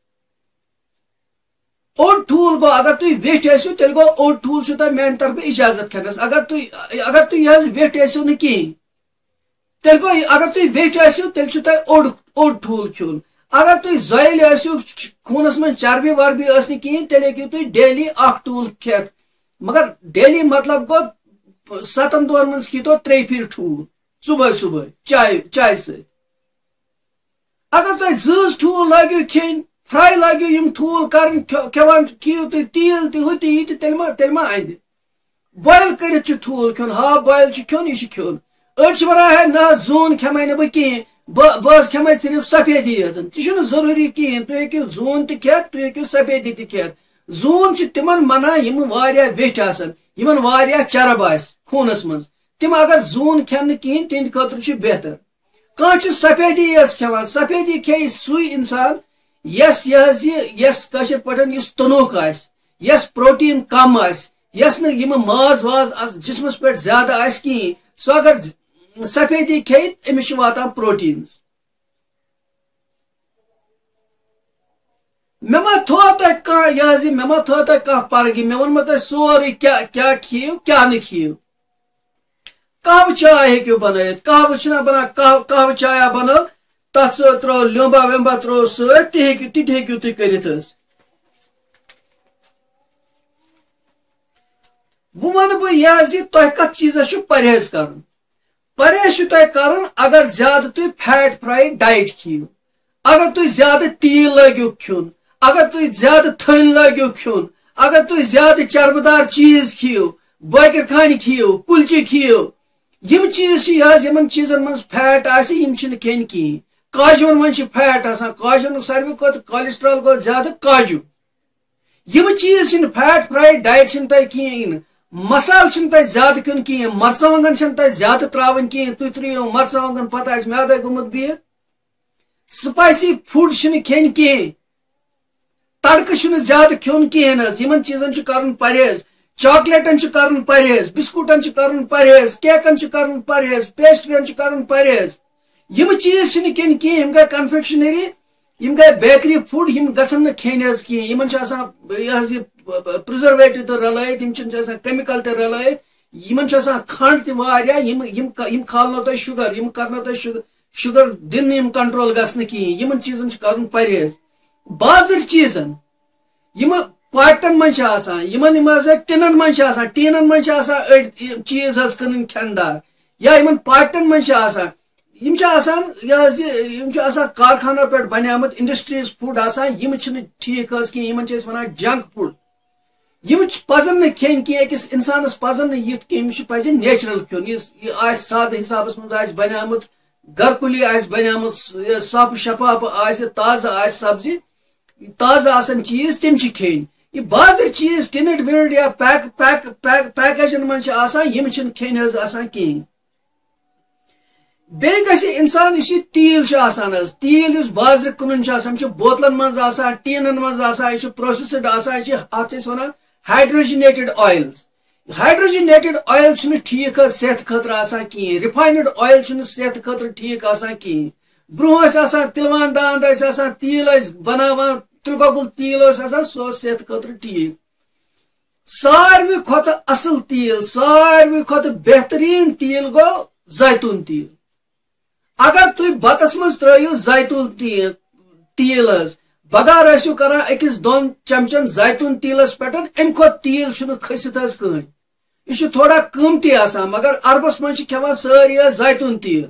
اوٚڑ ٹھوٗل گوٚو اگر تُہۍ ویٚٹھۍ ٲسِو تیٚلہِ گوٚو اوٚڑ ٹھوٗل چھُ تۄہہِ میانہِ طرفہٕ اِجازت کھٮ۪نس اگر تُہۍ اگر تُہۍ یہِ حظ ویٚٹھۍ ٲسِو نہٕ کِہیٖنۍ تیٚلہِ گوٚو اگر تُہۍ ویٚٹھۍ ٲسِو تیٚلہِ چھُ تۄہہِ اوٚڑ اوٚڑ ٹھوٗل کھیوٚن اگر تُہۍ زٲیِل ٲسِو خوٗنس منٛز چربی وربی ٲس نہٕ کِہیٖنۍ تیٚلہِ ہیٚکِو تُہۍ ڈیلی اکھ ٹھوٗل کھٮ۪تھ مگر ڈیلی مطلب گوٚو ستن دۄہن منٛز کھیٖتو ترٛیٚیہِ پھِرِ ٹھوٗل صبحٲے صبحٲے چاے چایہِ سۭتۍ اگر تۄہہِ زۭز ٹھوٗل لٲگِو کھیٚنۍ فراے لٲگِو یم ٹھوٗل کرٕنۍ کھٮ۪وان کھیٚیِو تُہۍ تیٖل تہِ ہُہ تہِ یہِ تہِ تیٚلہِ ما تیٚلہِ ما اندِ بویل کٔرِتھ چھُ ٹھوٗل کھیوٚن ہاف بویل چھُ کھیوٚن یہِ چھُ کھیوٚن أڑۍ چھِ ونان ہے نہ حظ زوٗن کھٮ۪مے نہٕ بہٕ کِہیٖنۍ بہٕ بہٕ حظ کھٮ۪مے صرف سفیدی یٲژ تہِ چھُنہٕ ضروٗری کِہیٖنۍ تُہۍ ہیٚکِو زوٗن تہِ کھٮ۪تھ تُہۍ ہیٚکِو سفیدی تہِ کھٮ۪تھ زوٗن چھِ تِمن منان یِم واریاہ ویٚٹھۍ آسان یِمن واریاہ چرب آسہِ خوٗنس منٛز تِم اگر زوٗن کھٮ۪ن نہٕ کِہیٖنۍ تِہنٛدِ خٲطرٕ چھُ بہتر کانٛہہ چھُ سفیدی یٲژ کھٮ۪وان سفیدی کھیٚیہِ سُے انسان یس یہِ حظ یہِ یس کٲشِر پٲٹھۍ یُس توٚنوٗک آسہِ یس پروٹیٖن کم آسہِ یس نہٕ یِم ماز واز جسمس پٮ۪ٹھ زیادٕ آسہِ کِہیٖنۍ سُہ اگر سفیدی کھیٚیہِ أمِس چھُ واتان پروٹیٖنز مے ما تھو تہ کانٛہہ یہِ حظ یہِ مے ما تھو تہ کانٛہہ پرگی مے ووٚنمو تۄہہِ سورُے کیٛاہ کیٛاہ کھیٚیِو کیٛاہ نہٕ کھیٚیِو کہوٕ چاے ہیٚکِو بنٲیِتھ کہوٕ چھِنا بنان کہوٕ کہوٕ چایا بنٲو تتھ سۭتۍ ترٛوو لیوٚمبا ویوٚمبا ترٛوو سۭتۍ تہِ ہیٚکِو تہِ تہِ ہیٚکِو تُہۍ کٔرِتھ حظ وۄنۍ ونہٕ بہٕ یہِ حظ یہِ تۄہہِ کتھ چیٖزس چھُ پرہیز کرُن پرہیز چھُ تۄہہِ کرُن اگر زیادٕ تُہۍ فیٹ فرایڈ ڈایٹ کھیٚیِو اگر تُہۍ زیادٕ تیٖل لٲگِو کھیوٚن اگر تُہۍ زیادٕ تھٔنۍ لٲگِو کھیوٚن اگر تُہۍ زیادٕ چربہٕ دار چیٖز کھیٚیِو بٲکِر خانہِ کھیٚیِو کُلچہِ کھیٚیِو یِم چیٖز چھِ یہِ حظ یِمن چیٖزن منٛز فیٹ آسہِ یِم چھِنہٕ کھیٚنۍ کِہیٖنۍ کاجوٗون منٛز چھِ فیٹ آسان کاجوٗون ساروی کھۄتہٕ کولسٹرال گوٚو زیادٕ کاجوٗ یِم چیٖز چھِنہٕ فیٹ فرایڈ ڈایٹ چھِنہٕ تۄہہِ کِہیٖنۍ مسالہٕ چھِنہٕ تۄہہِ زیادٕ کھیوٚن کِہیٖنۍ مرژٕوانٛگن چھِنہٕ تۄہہِ زیادٕ ترٛاوٕنۍ کِہیٖنۍ تُہۍ ترٛٲیِو مرژٕوانٛگن پتہٕ آسہِ میادے گوٚمُت بِہِتھ سپایسی فُڈ چھِنہٕ کھیٚنۍ کِہیٖنۍ تڑکہٕ چھُنہٕ زیادٕ کھیوٚن کِہیٖنۍ حظ یِمن چیٖزن چھُ کرُن پرہیز چاکلیٹن چھُ کرُن پرہیز بسکوٹن چھُ کرُن پرہیز کیکن چھُ کرُن پرہیز پیسٹرین چھُ کرُن پرہیز یِم چیٖز چھِنہٕ کھیٚنۍ کِہیٖنۍ یِم گٔے کنفیکشنری یِم گٔے بیکری فُڈ یِم گژھن نہٕ کھیٚنۍ حظ کِہیٖنۍ یِمن چھُ آسان یہِ حظ یہِ پرزرویٹو تہِ رلٲیِتھ یِم چھِنہٕ آسان کیمِکل تہِ رلٲیِتھ یِمن چھُ آسان کھنڈ تہِ واریاہ یِم یِم کھالنو تۄہہِ شُگر یِم کرنو تۄہہِ شُگر شُگر دِنہٕ یِم کنٹرول گژھنہٕ کِہیٖنۍ یِمن چیٖزن چھُ کرُن پرہیز بازٕرۍ چیٖزن یِم پاٹن منٛز چھِ آسان یِمن یِم حظ ٹِنن منٛز چھِ آسان ٹیٖنن منٛز چھِ آسان أڑۍ چیٖز حظ کٕنٕنۍ کھٮ۪نہٕ دار یا یِمن پاٹن منٛز چھِ آسان یِم چھِ آسان یہِ حظ یہِ یِم چھِ آسان کارخانو پٮ۪ٹھ بنیامٕتۍ انڈسٹریٖز فُڈ آسان یِم چھِنہٕ ٹھیٖک حظ کِہیٖنۍ یِمن چھِ أسۍ ونان جنک فُڈ یِم پزن نہٕ کھیٚنۍ کینٛہہ أکِس انسانس پزن نہٕ یِتھ کینٛہہ أمِس چھُ پزِ نیچرل کھیوٚن یُس یہِ آسہِ سادٕ حسابس منٛز آسہِ بنیومُت گرکُلی آسہِ بنیومُت صاف شفاف آسہِ تازٕ آسہِ سبزی تازٕ آسان چیٖز تِم چھِ کھیٚنۍ یہِ بازٕرۍ چیٖز ٹِنٕڈ وِنٕڈ یا پیک پیک پیکیجن منٛز چھِ آسان یِم چھِنہٕ کھیٚنۍ حظ آسان کِہیٖنۍ بیٚیہِ گژھِ اِنسان یُس یہِ تیٖل چھُ آسان حظ تیٖل یُس بازرٕ کٕنُن چھُ آسان یِم چھِ بوتلن منٛز آسان ٹیٖنن منٛز آسان یہِ چھُ پروسیسڈ آسان یہِ چھِ اتھ چھِ أسۍ ونان ہایڈروجنیٹڈ اویلز ہایڈروجنیٹڈ اویل چھُنہٕ ٹھیٖک حظ صحتہٕ خٲطرٕ آسان کِہیٖنۍ رِفاینڈ اویل چھُنہٕ صحتہٕ خٲطرٕ ٹھیٖک آسان کِہیٖنۍ برونٛہہ ٲسۍ آسان تِلوان داند ٲسۍ آسان تیٖل ٲسۍ بناوان تِلہٕ گۄگُل تیٖل اوس آسان سُہ اوس صحتہٕ خٲطرٕ ٹھیٖک ساروی کھۄتہٕ اصل تیٖل ساروی کھۄتہٕ بہتریٖن تیٖل گوٚو زیتون تیٖل اگر تُہۍ بتس منٛز ترٲیِو زیتون تیٖل تیٖل حظ بغار ٲسِو کران أکِس دۄن چمچن زیتون تیٖلس پٮ۪ٹھ امہِ کھۄتہٕ تیٖل چھُنہٕ کھٔسِتھ حظ کٕہٕنۍ یہِ چھُ تھوڑا قۭمتی آسان مگر عربس منٛز چھِ کھٮ۪وان سٲری حظ زیتون تیٖل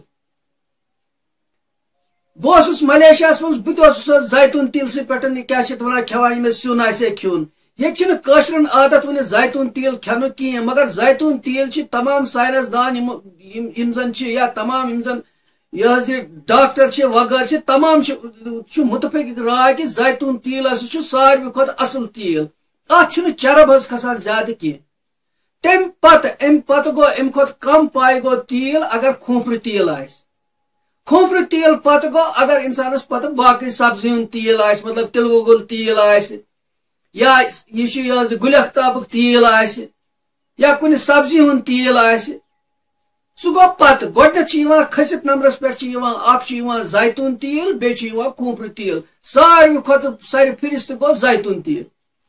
بہٕ اوسُس ملیشیاہس منٛز بہٕ تہِ اوسُس حظ زیتون تیٖلسٕے پٮ۪ٹھ یہِ کیاہ چھِ ونان کھٮ۪وان ییٚمِس سیُن آسہِ ہے کھیوٚن ییٚتہِ چھِنہٕ کٲشرٮ۪ن عادت وُنہِ زیتون تیٖل کھٮ۪نُک کِہیٖنۍ مگر زیتون تیٖل چھِ تمام ساینس دان یِم یِم زن چھِ یا تمام یِم زن یہِ حظ یہِ ڈاکٹر چھِ وغٲر چھِ تمام چھِ چھُ مُتفق راے کہِ زیتون تیٖل ہسا چھُ ساروی کھۄتہٕ اصل تیٖل اتھ چھُنہٕ چرب حظ کھسان زیادٕ کینٛہہ تمہِ پتہٕ امہِ پتہٕ گوٚو امہِ کھۄتہٕ کم پاے گوٚو تیٖل اگر کھوٗپرٕ تیٖل آسہِ کھوٗپرٕ تیٖل پتہٕ گوٚو اگر انسانس پتہٕ باقٕے سبزی ہُنٛد تیٖل آسہِ مطلب تِلہٕ گۄگُل تیٖل آسہِ یا یہِ چھُ یہِ حظ گُلہِ اختابُک تیٖل آسہِ یا کُنہِ سبزی ہُنٛد تیٖل آسہِ سُہ گوٚو پتہٕ گۄڈنیتھ چھِ یِوان کھٔسِتھ نمبرس پٮ۪ٹھ چھِ یِوان اکھ چھُ یِوان زیتون تیٖل بیٚیہِ چھُ یِوان کھوٗپرٕ تیٖل ساروی کھۄتہٕ ساروی فہرست گوٚو زیتون تیٖل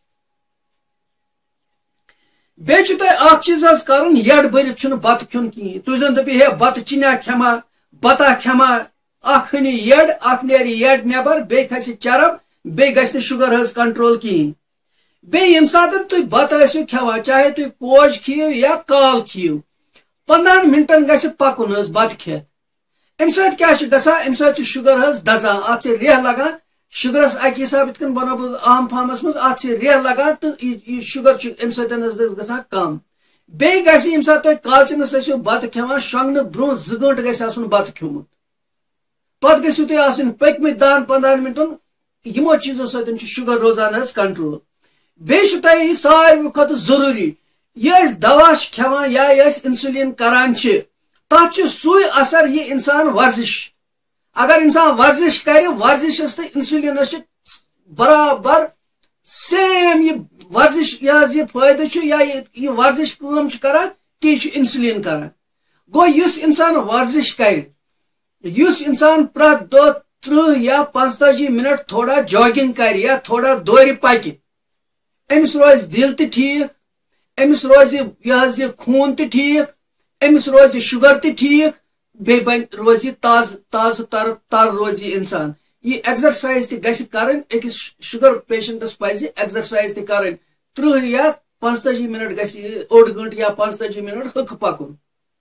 بیٚیہِ چھُ تۄہہِ اکھ چیٖز حظ کرُن یڈ بٔرِتھ چھُنہٕ بتہٕ کھیوٚن کِہیٖنۍ تُہۍ زن دٔپِو ہے بتہٕ چِنیا کھٮ۪ما بتا کھٮ۪ما اکھ ہنہِ یڈ اکھ نیرِ یڈ نٮ۪بر بیٚیہِ کھسہِ چرب بیٚیہِ گژھِ نہٕ شُگر حظ کنٹرول کِہیٖنۍ بیٚیہِ ییٚمہِ ساتہٕ تُہۍ بتہٕ ٲسِو کھٮ۪وان چاہے تُہۍ کوج کھیٚیِو یا کال کھیٚیِو پندہن منٹن گژھِ پکُن حظ بتہٕ کھٮ۪تھ امہِ سۭتۍ کیاہ چھُ گژھان امہِ سۭتۍ چھُ شُگر حظ دزان اتھ چھِ ریہ لگان شُگرس اکہِ حساب یِتھ کٔنۍ بنو بہٕ عام فارمس منٛز اتھ چھِ ریہ لگان تہٕ یہِ شُگر چھُ امہِ سۭتۍ حظ گژھان کم بیٚیہِ گژھِ ییٚمہِ ساتہٕ تُہۍ کالچنس ٲسِو بتہٕ کھٮ۪وان شۄنگنہٕ برونٛہہ زٕ گٲنٹہٕ گژھِ آسُن بتہٕ کھیوٚمُت پتہٕ گٔژھِو تُہۍ آسٕنۍ پٔکمٕتۍ دہن پندہن منٹن یِمو چیٖزو سۭتۍ چھُ شُگر روزان حظ کنٹرول بیٚیہِ چھُ تۄہہِ یہِ ساروی کھۄتہٕ ضروٗری یہِ أسۍ دوا چھِ کھٮ۪وان یا یہِ أسۍ انسولین کران چھِ تتھ چھُ سُے اثر یہِ انسان ورزش اگر انسان ورزش کرِ ورزشس تہٕ انسولینس چھِ برابر سیم یہِ ورزش یہِ حظ یہِ فٲیدٕ چھُ یا یہِ ورزش کٲم چھُ کران تی چھُ انسولین کران گوٚو یُس انسان ورزش کرِ یُس انسان پرٛٮ۪تھ دۄہ ترہ یا پانچتاجی منٹ تھوڑا جاگنگ کر یا تھوڑا دور پکہ امس روز دل تہ ٹھیک امس روز یہ خون تہ ٹھیک امس روز شوگر تہ ٹھیک بی بن روز تاز تاز تر تر روز انسان یہ ایگزرسائز تہ گژھِ کرن أکِس شوگر پیشنٹس پزِ ایگزرسائز تہ کرن ترہ یا پانچتاجی منٹ گژھِ اوڑ گنٹ یا پانچتاجی منٹ ہک پکن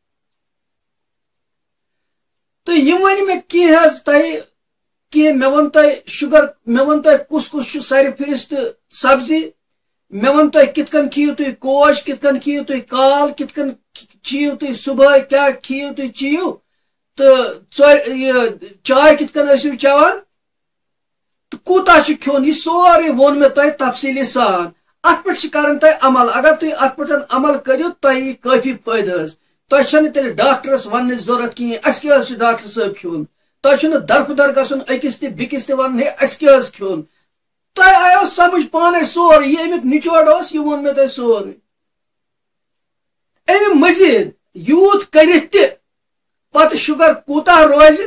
تو یہ ون مے کی حظ تہ کی مے ون تہ شوگر مے ون تہ کس کس چھ ساری فہرست سبزی مے ون تہ کت کن کھیو تھی کوش کت کن کھیو تھی کال کت کن چیو تھی صبح کیا کھیو تھی چیو تو چائے کت کن ٲسِو چیوان تو کوتاہ چھ کھیون یہ سورے وون مے تہ تفصیلی سان ات پہ کرن تہ عمل اگر تھی ات پہ عمل کرو تہ یہ کافی فائدہ تہ چھ تیل ڈاکٹرس ون ضرورت کہین اس کیا ڈاکٹر صاحب کھیون تہ چھ درپدر گھن أکس تہ بیکس تہ ون ہے اس کیا کھیون تہ آو سمجھ پانے سورے یہ امیک نچوڑ اس یہ وون مے تہ سورے امہ مزید یوت کرت تہ پتہ شوگر کوتاہ روز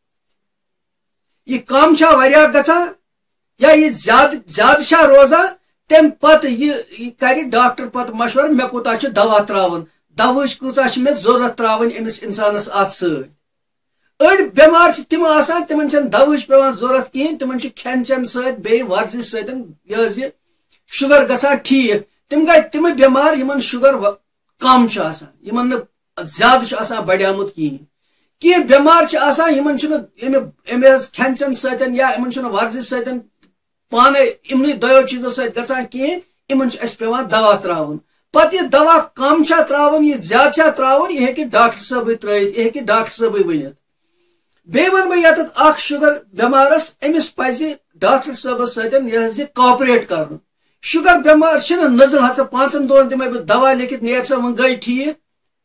یہ کم چھا واریاہ گژھان یا یہ زیادہ زیادہ چھا روزان تم پتہ یہ کر ڈاکٹر پتہ مشورہ مے کوتاہ چھ دوا تراون دوہچ کۭژاہ چھ مے ضرورت تراون امس انسانس ات سۭتۍ أڑ بیمار چھ تم آسان تمن چھن دوہچ پیوان ضرورت کہین تمن چھ کھین چین سۭتۍ بیٚیہِ ورزش سۭتۍ یہ شوگر گژھان ٹھیک تم گئی تم بیمار یمن شوگر کم چھ آسان یمن نہٕ زیادہ چھ آسان بڑیومُت کہین کی بیمار چھ آسان یمن چھنہٕ امہِ کھین چین سۭتۍ یا یمن چھنہٕ ورزش سۭتۍ پانے یمنٕے دۄیو چیٖزو سۭتۍ گژھان کہین یمن چھ اَسہِ پیوان دوا تراون پتہ یہ دوا کم چھا تراون یہ زیادہ چھا تراون یہ ہیٚکہِ ڈاکٹر صٲبٕے ترٲیِتھ یہ ہیٚکہِ ڈاکٹر صٲبٕے ؤنِتھ بیٚیہِ ون بہٕ ییٚتٮ۪تھ اکھ شوگر بیمارس أمِس پزِ ڈاکٹر صٲبس سۭتۍ یہ حظ یہِ کاپریٹ کرُن شوگر بیمار چھنہٕ نزل ہسا پانژن دۄہن دِمے بہٕ دوا لیکھِتھ نیر سا وۄنۍ گٔے ٹھیک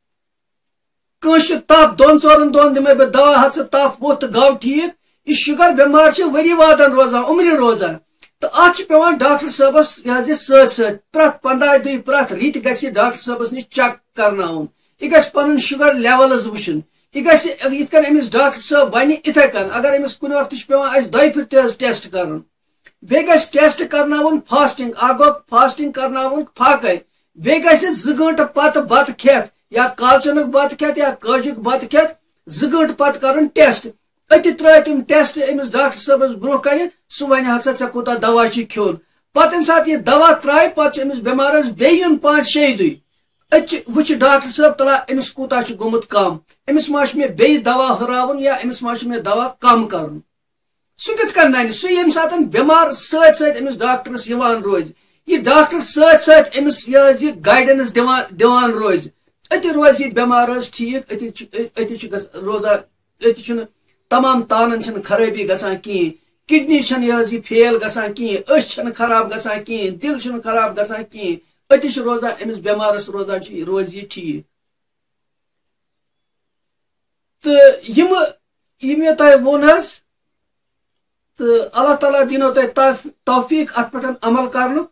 کٲنٛسہِ چھُ تپ دۄن ژورن دۄہن دِمے بہٕ دوا ہسا تپ ووٚتھ تہٕ گوٚو ٹھیک یہ شوگر بیمار چھِ ؤری وادن روزان عمرِ روزان تو ات چھ پیوان ڈاکٹر صٲبس یہ حظ یہِ سۭتۍ سۭتۍ پرٛٮ۪تھ پنداہ دۄہہِ پرٛٮ۪تھ رٮ۪تۍ گژھِ ڈاکٹر صٲبس نش چیک کرناوُن یہ گژھِ پنُن شوگر لیولز وٕچھُن یہ گژھِ یِتھ کٔنۍ أمِس ڈاکٹر صٲب ونہِ یِتھے کٔنۍ اگر أمِس کُنہِ وقتہٕ چھُ پیوان اَسہِ دۄیہِ پھِرِ تہِ حظ ٹیسٹ کرُن بیٚیہِ گژھِ ٹیسٹ کرناوُن فاسٹنگ اکھ گوٚو فاسٹنگ کرناوُن فاقے بیٚیہِ گژھِ زٕ گٲنٛٹہٕ پتہٕ بتہٕ کھٮ۪تھ یا کالچنُک بتہٕ کھٮ۪تھ یا کٲجُک بتہٕ کھٮ۪تھ زٕ گٲنٛٹہٕ پتہٕ کرُن ٹیسٹ أتی ترٛٲے تِم ٹیسٹ أمِس ڈاکٹر صٲبس برونٛہہ کنہِ سُہ ونہِ ہسا ژےٚ کوٗتاہ دوا چھُے کھیوٚن پتہٕ ییٚمہِ ساتہٕ یہِ دوا ترٛایہِ پتہٕ چھُ أمِس بٮ۪مارس بیٚیہِ یُن پانٛژھ شیٚیہِ دُہۍ أتۍ چھِ وٕچھِ ڈاکٹر صٲب تُلان أمِس کوٗتاہ چھُ گوٚمُت کم أمِس ما چھُ مےٚ بیٚیہِ دوا ہُراوُن یا أمِس ما چھُ مےٚ دوا کم کرُن سُہ کِتھ کٔنۍ ننہِ سُہ ییٚمہِ ساتہٕ بٮ۪مار سۭتۍ سۭتۍ أمِس ڈاکٹرس یِوان روزِ یہِ ڈاکٹر سۭتۍ سۭتۍ أمِس یہِ حظ یہِ گایڈنس دِوان دِوان روزِ أتی روزِ یہِ بٮ۪مار حظ ٹھیک أتی چھُ أتی چھُ روزان أتی چھُنہٕ تمام تانن چھنہٕ خرٲبی گژھان کِہیٖنۍ کڈنی چھنہٕ یہِ حظ یہِ فیل گژھان کِہیٖنۍ أچھ چھنہٕ خراب گژھان کِہیٖنۍ دل چھُنہٕ خراب گژھان کِہیٖنۍ أتی چھُ روزان أمِس بٮ۪مارس روزان چھُ روزِ یہِ ٹھیک تہٕ یِمہٕ یہِ مےٚ تۄہہِ ووٚن حظ تہٕ اللہ تعالیٰ دِنو تۄہہِ توفیٖق اتھ پٮ۪ٹھ عمل کرنُک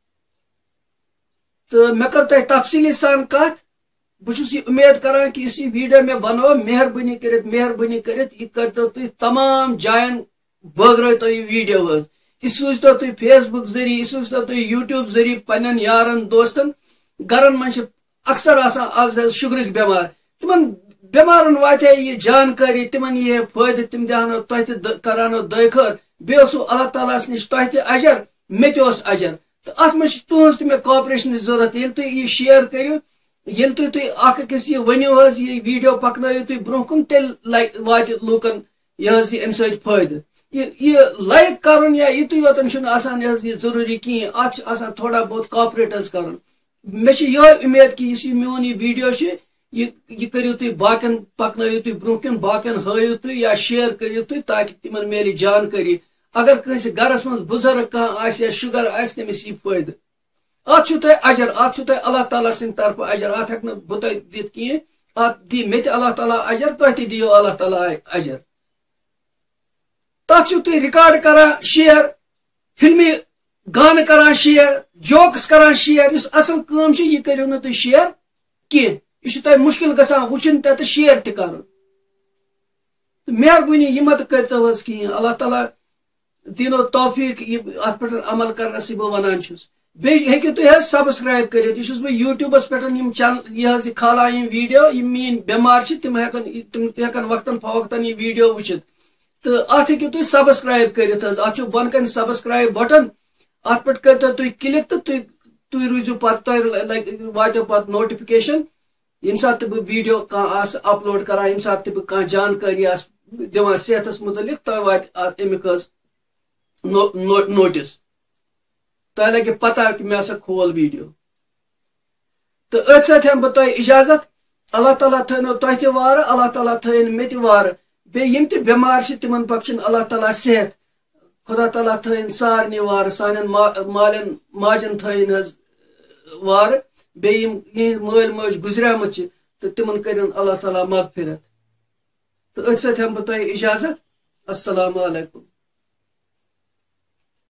تہٕ مےٚ کٔر تۄہہِ تفصیٖلی سان کتھ بہٕ چھُس یہِ اُمید کران کہِ یُس یہِ ویٖڈیو مےٚ بنوو مہربٲنی کٔرِتھ مہربٲنی کٔرِتھ یہِ کٔرۍتو تُہۍ تمام جاین بٲگرٲیتو یہِ ویٖڈیو حظ یہِ سوٗزتو تُہۍ فیس بُک ذٔریعہٕ یہِ سوٗزتو تُہۍ یوٗٹیوٗب ذٔریعہٕ پننٮ۪ن یارن دوستن گرن منٛز چھِ اکثر آسان آز حظ شُگرٕکۍ بٮ۪مار تِمن بٮ۪مارن واتہِ ہے یہِ جانکٲری تِمن یی ہے فٲیدٕ تِم دِہانو تۄہہِ تہِ کرانو دۄیہِ خٲر بیٚیہِ اوسوٕ اللہ تعالیٰ ہس نِش تۄہہِ تہِ اجر مےٚ تہِ اوس اجر تہٕ اتھ منٛز چھِ تُہنٛز تہِ مےٚ کاپریشنٕچ ضرورت ییٚلہِ تُہۍ یہِ شِیر کٔرِو ییٚلہِ تُہۍ تُہۍ اکھ أکِس یہِ ؤنِو حظ یہِ ویٖڈیو پکنٲیِو تُہۍ برونٛہہ کُن تیٚلہِ واتہِ لوٗکن یہِ حظ یہِ امہِ سۭتۍ فٲیدٕ یہ لائک کرن یا یتُے یوتن چھُنہٕ آسان یہ ضروری کہین ات آسان تھوڑا بہت کاپریٹ حظ کرن مے چھ یہ امید کہ یُس یہ میون یہ ویڈیو چھ یہ کٔرِو تُہۍ باقین پکنٲیِو تُہۍ برونٛہہ کُن باقین ہٲیِو تُہۍ یا شیر کٔرِو تُہۍ تاکہ تمن میلہِ جانکٲری اگر کٲنٛسہِ گرس منٛز بُزرگ کانٛہہ آسہِ یا شُگر آسہِ تٔمِس یی فٲیدٕ ات چھُو تۄہہِ اجر ات چھُو تۄہہِ اللہ تعالیٰ سٕنٛدِ طرفہٕ اجر ات ہٮ۪کہٕ نہٕ بہٕ تۄہہِ دِتھ کِہیٖنۍ ات دی مےٚ تہِ اللہ تعالیٰ اجر تۄہہِ تہِ دِیو اللہ تعالیٰ اجر تتھ چھُو تُہۍ رِکاڈ کران شیر فلمی گانہٕ کران شیر جوکس کران شیر یُس اصل کٲم چھِ یہِ کٔرِو نہٕ تُہۍ شیر کینٛہہ یہ تۄہہِ مُشکل گژھان وٕچھُن تہِ تہٕ شیر تہِ کرُن مہربانی یہ مت کرتو حظ کہین اللہ تعالیٰ دینو توفیق ات پہ عمل کرنس بہ ونان چھس بیٚیہِ ہیٚکِو تُہۍ حظ سبسکرایب کٔرِتھ یہِ چھُس بہٕ یوٗٹیوٗبس پٮ۪ٹھ یِم چل یہِ حظ یہِ کھالان یِم ویٖڈیو یِم میٲنۍ بٮ۪مار چھِ تِم ہٮ۪کن تِم ہٮ۪کن وقتن فوقتن یہِ ویٖڈیو وٕچھِتھ تہٕ اتھ ہیٚکِو تُہۍ سبسکرایب کٔرِتھ حظ اتھ چھُ بۄن کَنہِ سبسکرایب بٹن اتھ پٮ۪ٹھ کٔرتو تُہۍ کِلِک تہٕ تُہۍ تُہۍ روٗزِو پتہٕ تۄہہِ واتیو پتہٕ نوٹِفِکیشن ییٚمہِ ساتہٕ تہِ بہٕ ویٖڈیو کانٛہہ آسہٕ اپلوڈ کران ییٚمہِ ساتہٕ تہِ بہٕ کانٛہہ جانکٲری آسہٕ دِوان صحتس متعلق تۄہہِ واتہِ اتھ امیُک حظ نوٹس تۄہہِ لگہِ پتہ کہ مےٚ ہسا کھول ویٖڈیو تہٕ أتھۍ سۭتۍ ہٮ۪مہٕ بہٕ تۄہہِ اِجازت اللہ تعالیٰ تھٲینو تۄہہِ تہِ وارٕ اللہ تعالیٰ تھٲیِن مےٚ تہِ وارٕ بیٚیہِ یِم تہِ بٮ۪مار چھِ تِمن بخشِن اللہ تعالیٰ صحت خدا تعالیٰ تھٲیِن سارنٕے وارٕ سانٮ۪ن مالٮ۪ن ماجٮ۪ن تھٲیِن حظ وارٕ بیٚیہِ یِم یِہِنٛدۍ مٲلۍ مٲج گُزریمٕتۍ چھِ تہٕ تِمن کٔرِن اللہ تعالیٰ مغفرت تہٕ أتھۍ سۭتۍ ہٮ۪مہٕ بہٕ تۄہہِ اِجازت السلام علیکم